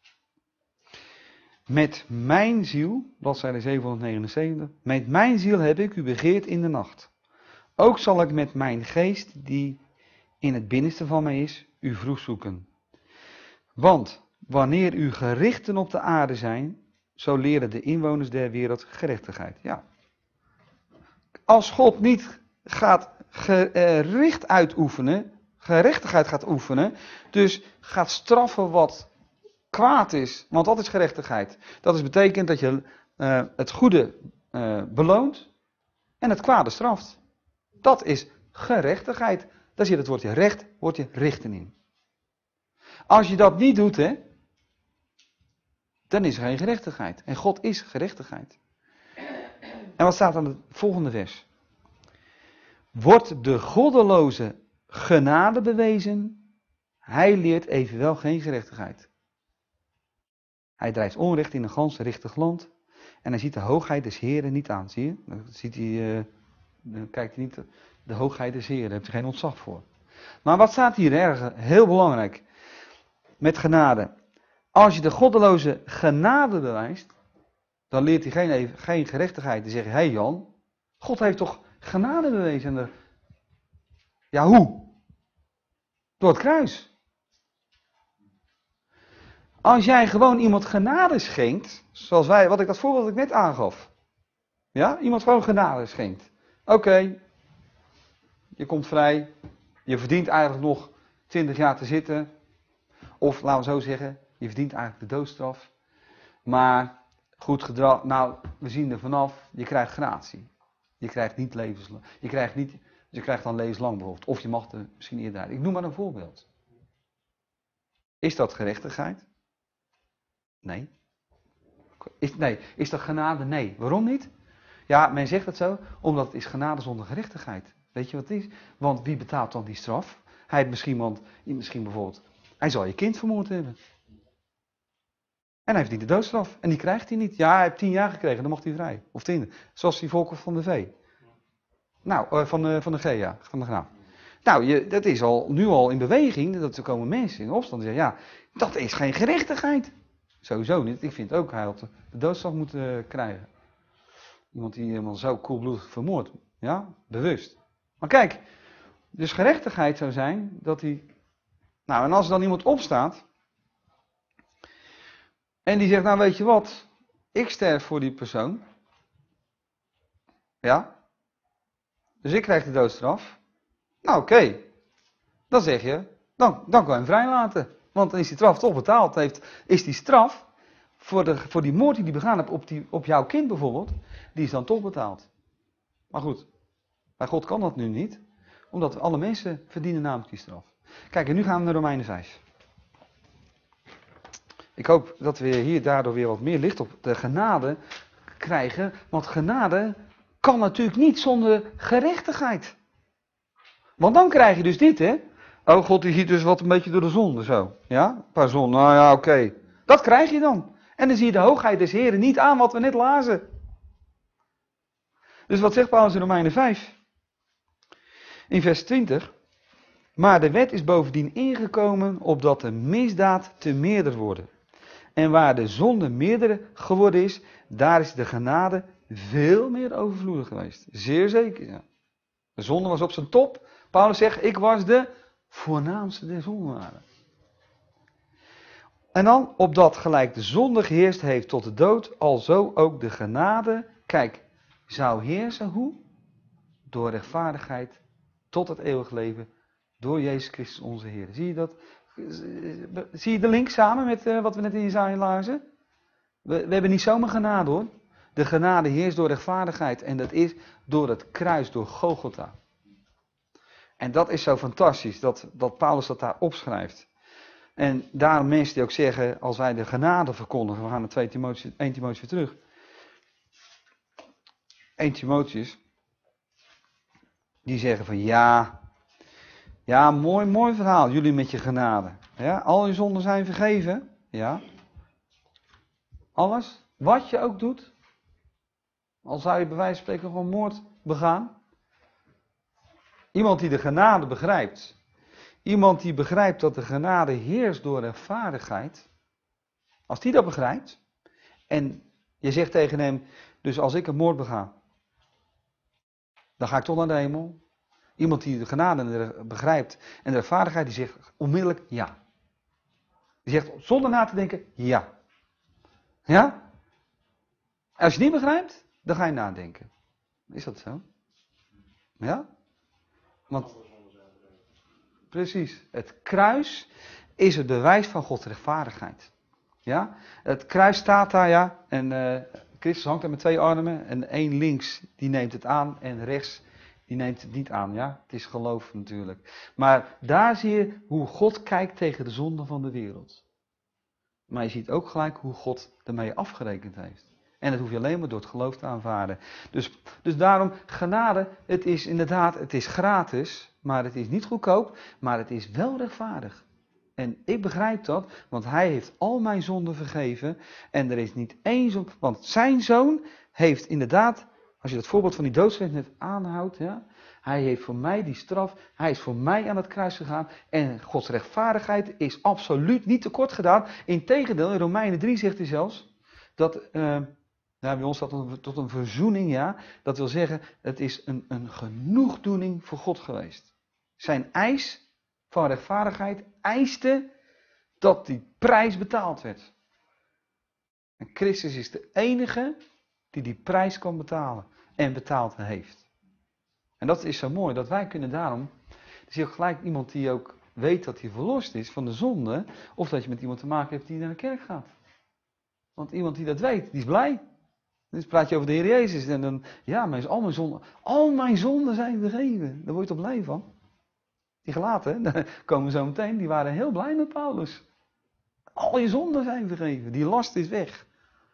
A: Met mijn ziel, bladzijde zevenhonderdnegenenzeventig. Met mijn ziel heb ik u begeerd in de nacht. Ook zal ik met mijn geest, die in het binnenste van mij is, u vroeg zoeken. Want wanneer uw gerichten op de aarde zijn, zo leren de inwoners der wereld gerechtigheid. Ja. Als God niet gaat gericht uitoefenen, gerechtigheid gaat oefenen, dus gaat straffen wat kwaad is, want dat is gerechtigheid. Dat is betekent dat je uh, het goede uh, beloont en het kwade straft. Dat is gerechtigheid. Daar zit het woordje recht, woordje richten in. Als je dat niet doet, hè, dan is er geen gerechtigheid. En God is gerechtigheid. En wat staat aan het volgende vers? Wordt de goddeloze genade bewezen, hij leert evenwel geen gerechtigheid. Hij drijft onrecht in een gans richtig land en hij ziet de hoogheid des Heren niet aan, zie je? Dan ziet hij, uh, dan kijkt hij niet de hoogheid des Heren, daar heeft hij geen ontzag voor. Maar wat staat hier erg, heel belangrijk, met genade. Als je de goddeloze genade bewijst, dan leert hij geen, geen gerechtigheid. Dan zeg je, hé hey Jan, God heeft toch genade bewezen? Ja, hoe? Door het kruis. Als jij gewoon iemand genade schenkt, zoals wij, wat ik dat voorbeeld dat ik net aangaf. Ja, iemand gewoon genade schenkt. Oké, okay, je komt vrij, je verdient eigenlijk nog twintig jaar te zitten. Of laten we zo zeggen, je verdient eigenlijk de doodstraf. Maar goed gedrag, nou, we zien er vanaf, je krijgt gratie. Je krijgt niet levenslang. Je krijgt, niet, je krijgt dan levenslang bijvoorbeeld. Of je mag er misschien eerder uit. Ik noem maar een voorbeeld. Is dat gerechtigheid? Nee. Is, nee. Is dat genade? Nee. Waarom niet? Ja, men zegt het zo, omdat het is genade zonder gerechtigheid. Weet je wat het is? Want wie betaalt dan die straf? Hij heeft misschien, want, misschien bijvoorbeeld, hij zal je kind vermoord hebben. En hij verdient de doodstraf. En die krijgt hij niet. Ja, hij heeft tien jaar gekregen, dan mag hij vrij. Of tien. Zoals die Volker van de V. Nou, uh, van de, van de G, ja. Van de Graaf. Nou, je, dat is al, nu al in beweging. Dat er komen mensen in opstand die zeggen, ja, dat is geen gerechtigheid. Sowieso niet. Ik vind ook, hij had de doodstraf moeten uh, krijgen. Iemand die helemaal zo koelbloedig vermoord. Ja, bewust. Maar kijk, dus gerechtigheid zou zijn dat hij... Nou, en als er dan iemand opstaat... En die zegt, nou weet je wat, ik sterf voor die persoon. Ja. Dus ik krijg de doodstraf. Nou oké. Okay. Dan zeg je, dan, dan kan je hem vrijlaten. Want dan is die straf toch betaald. Heeft, is die straf voor, de, voor die moord die hij begaan hebt op, die, op jouw kind bijvoorbeeld, die is dan toch betaald. Maar goed, bij God kan dat nu niet. Omdat alle mensen verdienen namelijk die straf. Kijk, en nu gaan we naar Romeinen vijf. Ik hoop dat we hier daardoor weer wat meer licht op de genade krijgen. Want genade kan natuurlijk niet zonder gerechtigheid. Want dan krijg je dus dit, hè. Oh, God die ziet dus wat een beetje door de zonde zo. Ja, een paar zonden. Nou ja, oké. Okay. Dat krijg je dan. En dan zie je de hoogheid des Heren niet aan wat we net lazen. Dus wat zegt Paulus in Romeinen vijf? In vers twintig. Maar de wet is bovendien ingekomen opdat de misdaad te meerder worden. En waar de zonde meerder geworden is, daar is de genade veel meer overvloedig geweest. Zeer zeker, ja. De zonde was op zijn top. Paulus zegt, ik was de voornaamste der zondenaren. En dan, opdat gelijk de zonde geheerst heeft tot de dood, alzo ook de genade, kijk, zou heersen hoe? Door rechtvaardigheid tot het eeuwig leven, door Jezus Christus onze Heer. Zie je dat? Zie je de link samen met uh, wat we net in Jesaja lazen? We, we hebben niet zomaar genade hoor. De genade heerst door rechtvaardigheid en dat is door het kruis, door Golgotha. En dat is zo fantastisch dat, dat Paulus dat daar opschrijft. En daarom mensen die ook zeggen, als wij de genade verkondigen, we gaan naar twee Timotheus, één Timotheus weer terug. één Timotheus, die zeggen van ja, ja mooi, mooi verhaal, jullie met je genade. Ja, al je zonden zijn vergeven, ja. Alles, wat je ook doet, al zou je bij wijze van spreken gewoon moord begaan. Iemand die de genade begrijpt, iemand die begrijpt dat de genade heerst door rechtvaardigheid, als die dat begrijpt, en je zegt tegen hem, dus als ik een moord bega, dan ga ik toch naar de hemel. Iemand die de genade begrijpt en de rechtvaardigheid, die zegt onmiddellijk ja. Die zegt zonder na te denken ja. Ja? Als je het niet begrijpt, dan ga je nadenken. Is dat zo? Ja? Want, precies, het kruis is het bewijs van Gods rechtvaardigheid. Ja? Het kruis staat daar, ja, en uh, Christus hangt er met twee armen en één links, die neemt het aan en rechts, die neemt het niet aan, ja. Het is geloof natuurlijk. Maar daar zie je hoe God kijkt tegen de zonde van de wereld. Maar je ziet ook gelijk hoe God ermee afgerekend heeft. En dat hoef je alleen maar door het geloof te aanvaarden. Dus, dus daarom, genade, het is inderdaad, het is gratis, maar het is niet goedkoop, maar het is wel rechtvaardig. En ik begrijp dat, want hij heeft al mijn zonden vergeven. En er is niet één zonde, want zijn zoon heeft inderdaad, als je dat voorbeeld van die doodswet net aanhoudt, ja, hij heeft voor mij die straf, hij is voor mij aan het kruis gegaan. En Gods rechtvaardigheid is absoluut niet tekort gedaan. Integendeel, in Romeinen drie zegt hij zelfs, dat, uh, nou, bij ons staat tot, tot een verzoening, ja. Dat wil zeggen, het is een, een genoegdoening voor God geweest. Zijn eis van rechtvaardigheid eiste dat die prijs betaald werd. En Christus is de enige die die prijs kan betalen en betaald heeft. En dat is zo mooi, dat wij kunnen daarom, zie je ook gelijk iemand die ook weet dat hij verlost is van de zonde, of dat je met iemand te maken hebt die naar de kerk gaat. Want iemand die dat weet, die is blij. Dus praat je over de Heer Jezus en dan, ja, maar is al mijn zonden, al mijn zonden zijn vergeven. Daar word je toch blij van? Die gelaten, daar komen we zo meteen, die waren heel blij met Paulus. Al je zonden zijn vergeven, die last is weg.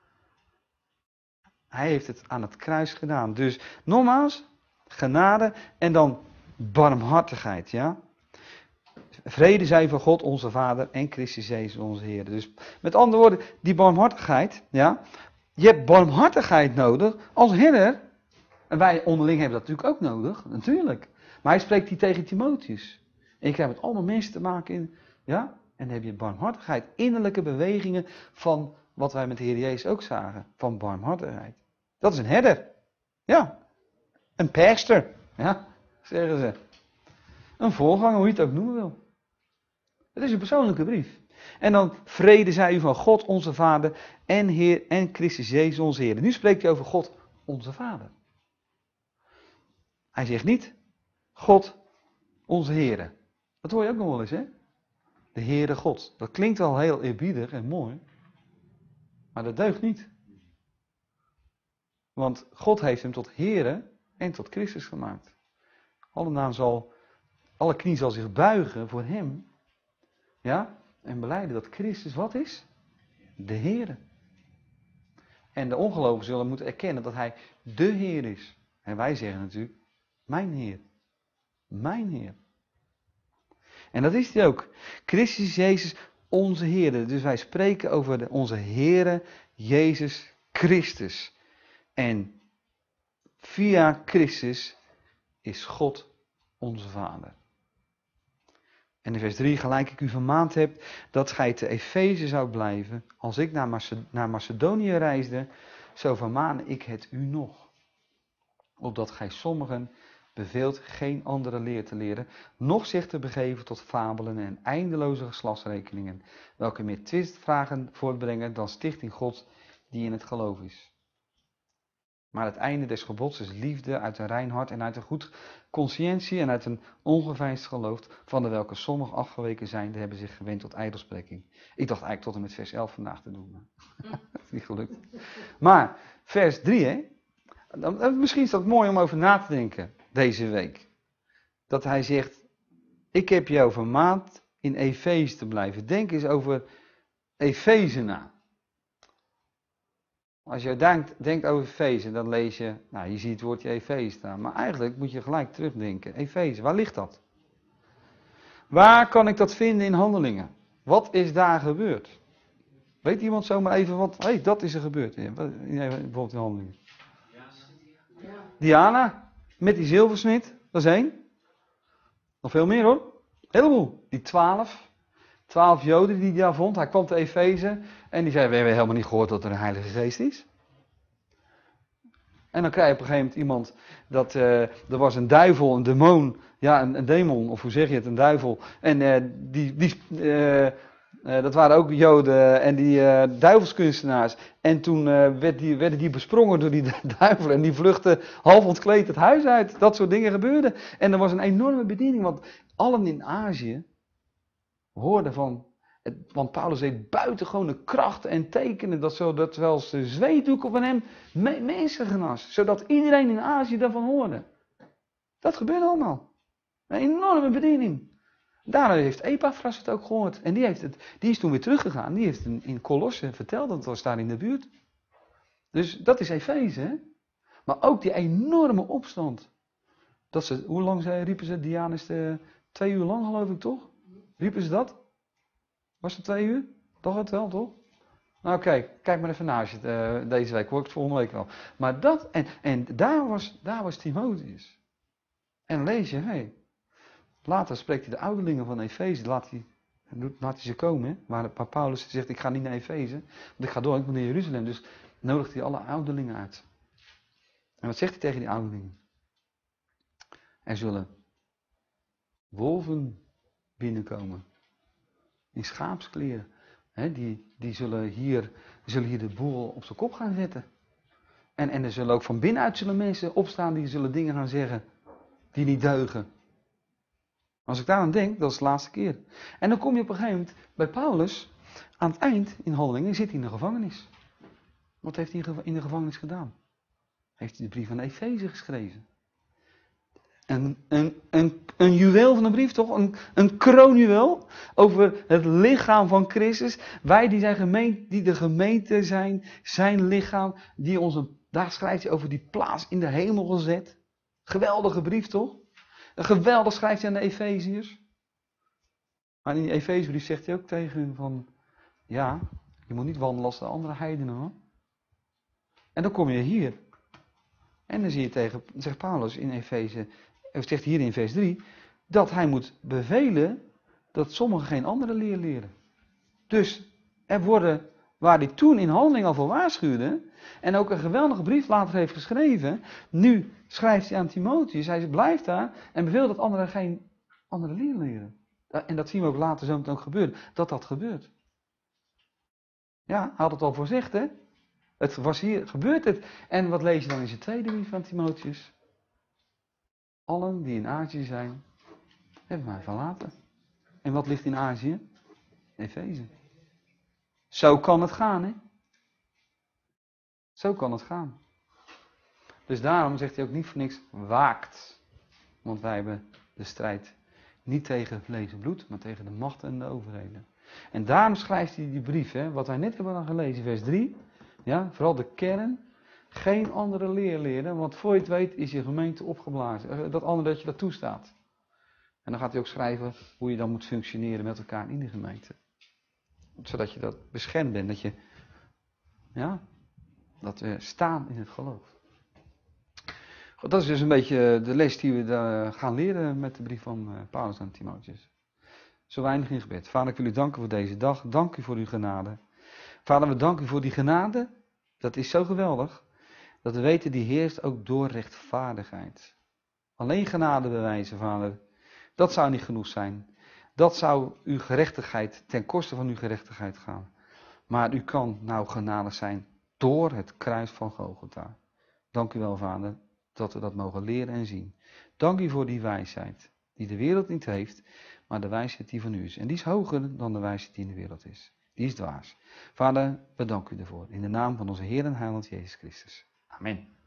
A: Hij heeft het aan het kruis gedaan. Dus nogmaals, genade en dan barmhartigheid, ja. Vrede zij van God onze Vader en Christus Jezus onze Heer. Dus met andere woorden, die barmhartigheid, ja. Je hebt barmhartigheid nodig als herder. En wij onderling hebben dat natuurlijk ook nodig, natuurlijk. Maar hij spreekt hier tegen Timotheus. En je krijgt met allemaal mensen te maken in, ja. En dan heb je barmhartigheid, innerlijke bewegingen van wat wij met de Heer Jezus ook zagen. Van barmhartigheid. Dat is een herder. Ja. Een pastor. Ja, zeggen ze. Een voorganger, hoe je het ook noemen wil. Het is een persoonlijke brief. En dan vrede zij u van God onze Vader en Heer en Christus Jezus onze Heer. Nu spreekt hij over God onze Vader. Hij zegt niet God onze Heere. Dat hoor je ook nog wel eens, hè? De Heere God. Dat klinkt wel heel eerbiedig en mooi. Maar dat deugt niet. Want God heeft hem tot Heere en tot Christus gemaakt. Alle naam zal, alle knie zal zich buigen voor hem. Ja? En belijden dat Christus wat is? De Heere. En de ongelovigen zullen moeten erkennen dat hij de Heer is. En wij zeggen natuurlijk, mijn Heer. Mijn Heer. En dat is hij ook. Christus Jezus, onze Heer. Dus wij spreken over de, onze Heere Jezus Christus. En via Christus is God onze Vader. En in vers drie, gelijk ik u vermaand heb dat gij te Efeze zou blijven, als ik naar, Mace- naar Macedonië reisde, zo vermaan ik het u nog. Opdat gij sommigen beveelt geen andere leer te leren, noch zich te begeven tot fabelen en eindeloze geslachtsrekeningen, welke meer twistvragen voortbrengen dan stichting Gods die in het geloof is. Maar het einde des gebods is liefde uit een rein hart en uit een goed consciëntie en uit een ongeveinsd geloof, van de welke sommigen afgeweken zijn, die hebben zich gewend tot ijdelspreking. Ik dacht eigenlijk tot en met vers elf vandaag te doen. Dat is niet gelukt. Maar vers drie, hè? Misschien is dat mooi om over na te denken deze week. Dat hij zegt, ik heb jou vermaand in Efeze te blijven. Denk eens over Efeze na. Als je denkt, denkt over Efeze, dan lees je, nou je ziet het woordje Efeze staan. Maar eigenlijk moet je gelijk terugdenken. Efeze, waar ligt dat? Waar kan ik dat vinden in Handelingen? Wat is daar gebeurd? Weet iemand zomaar even wat, hé, hey, dat is er gebeurd. Ja, bijvoorbeeld in Handelingen. Diana, met die zilversmid, dat is één. Nog veel meer hoor. Heleboel. Die twaalf. Twaalf Joden die hij daar vond. Hij kwam te Efeze en die zei, we hebben helemaal niet gehoord dat er een Heilige Geest is. En dan krijg je op een gegeven moment iemand, dat uh, er was een duivel, een demon, ja een, een demon, of hoe zeg je het, een duivel. En uh, die, die uh, uh, dat waren ook Joden en die uh, duivelskunstenaars. En toen uh, werd die, werden die besprongen door die duivel en die vluchtten half ontkleed het huis uit. Dat soort dingen gebeurden. En er was een enorme bediening, want allen in Azië hoorden van, het, want Paulus deed buitengewone krachten en tekenen, dat zodat zelfs de zweetdoeken van hem me, mensen genas. Zodat iedereen in Azië daarvan hoorde. Dat gebeurde allemaal. Een enorme bediening. Daarna heeft Epaphras het ook gehoord. En die, heeft het, die is toen weer teruggegaan. Die heeft in Colosse verteld, dat was daar in de buurt. Dus dat is Efeze, hè? Maar ook die enorme opstand. Dat ze, hoe lang zei, riepen ze, Diana is de, twee uur lang geloof ik toch? Riepen ze dat? Was het twee uur? Toch het wel, toch? Nou kijk, kijk maar even naast je uh, deze week, hoor ik het volgende week wel. Maar dat, en, en daar, was, daar was Timotheus. En lees je, hé. Hey, later spreekt hij de ouderlingen van Efeze, laat hij, laat hij ze komen. Hè? Waar, waar Paulus zegt, ik ga niet naar Efeze, want ik ga door, ik moet naar Jeruzalem. Dus nodigt hij alle ouderlingen uit. En wat zegt hij tegen die ouderlingen? Er zullen wolven binnenkomen. In schaapskleren. He, die, die zullen, hier, zullen hier de boel op zijn kop gaan zetten. En, en er zullen ook van binnenuit zullen mensen opstaan die zullen dingen gaan zeggen die niet deugen. Als ik daar aan denk, dat is de laatste keer. En dan kom je op een gegeven moment bij Paulus, aan het eind in Handelingen, zit hij in de gevangenis. Wat heeft hij in de gevangenis gedaan? Heeft hij de brief aan Efeze geschreven. Een, een, een, een juweel van een brief, toch? Een, een kroonjuwel over het lichaam van Christus. Wij die, zijn gemeente, die de gemeente zijn, zijn lichaam, die ons een, daar schrijft hij over die plaats in de hemel gezet. Geweldige brief, toch? Een geweldig schrijft hij aan de Efeziërs. Maar in die Efezebrief zegt hij ook tegen hun van, ja, je moet niet wandelen als de andere heidenen, hoor. En dan kom je hier. En dan zie je tegen, zegt Paulus in Efeze, of zegt hier in vers drie, dat hij moet bevelen dat sommigen geen andere leer leren. Dus er worden, waar hij toen in handeling al voor waarschuwde, en ook een geweldige brief later heeft geschreven, nu schrijft hij aan Timotheus, hij blijft daar en beveelt dat anderen geen andere leer leren. En dat zien we ook later zo meteen ook gebeuren, dat dat gebeurt. Ja, hij had het al voorzegd, hè. Het was hier, gebeurt het. En wat lees je dan in zijn tweede brief van Timotheus? Allen die in Azië zijn, hebben mij verlaten. En wat ligt in Azië? Efeze. Zo kan het gaan, hè? Zo kan het gaan. Dus daarom zegt hij ook niet voor niks, waakt. Want wij hebben de strijd niet tegen vlees en bloed, maar tegen de machten en de overheden. En daarom schrijft hij die brief, hè, wat wij net hebben dan gelezen, vers drie. Ja, vooral de kern. Geen andere leer leren, want voor je het weet is je gemeente opgeblazen. Dat andere dat je dat toestaat. En dan gaat hij ook schrijven hoe je dan moet functioneren met elkaar in de gemeente. Zodat je dat beschermd bent, dat je, ja, dat we staan in het geloof. Goed, dat is dus een beetje de les die we gaan leren met de brief van Paulus aan Timotheus. Zo weinig in gebed. Vader, ik wil u danken voor deze dag. Dank u voor uw genade. Vader, we danken u voor die genade. Dat is zo geweldig. Dat we weten, die heerst ook door rechtvaardigheid. Alleen genade bewijzen, Vader. Dat zou niet genoeg zijn. Dat zou uw gerechtigheid, ten koste van uw gerechtigheid gaan. Maar u kan nou genadig zijn door het kruis van Golgotha. Dank u wel, Vader, dat we dat mogen leren en zien. Dank u voor die wijsheid, die de wereld niet heeft, maar de wijsheid die van u is. En die is hoger dan de wijsheid die in de wereld is. Die is dwaas. Vader, we danken u ervoor. In de naam van onze Heer en Heiland Jezus Christus. Amen.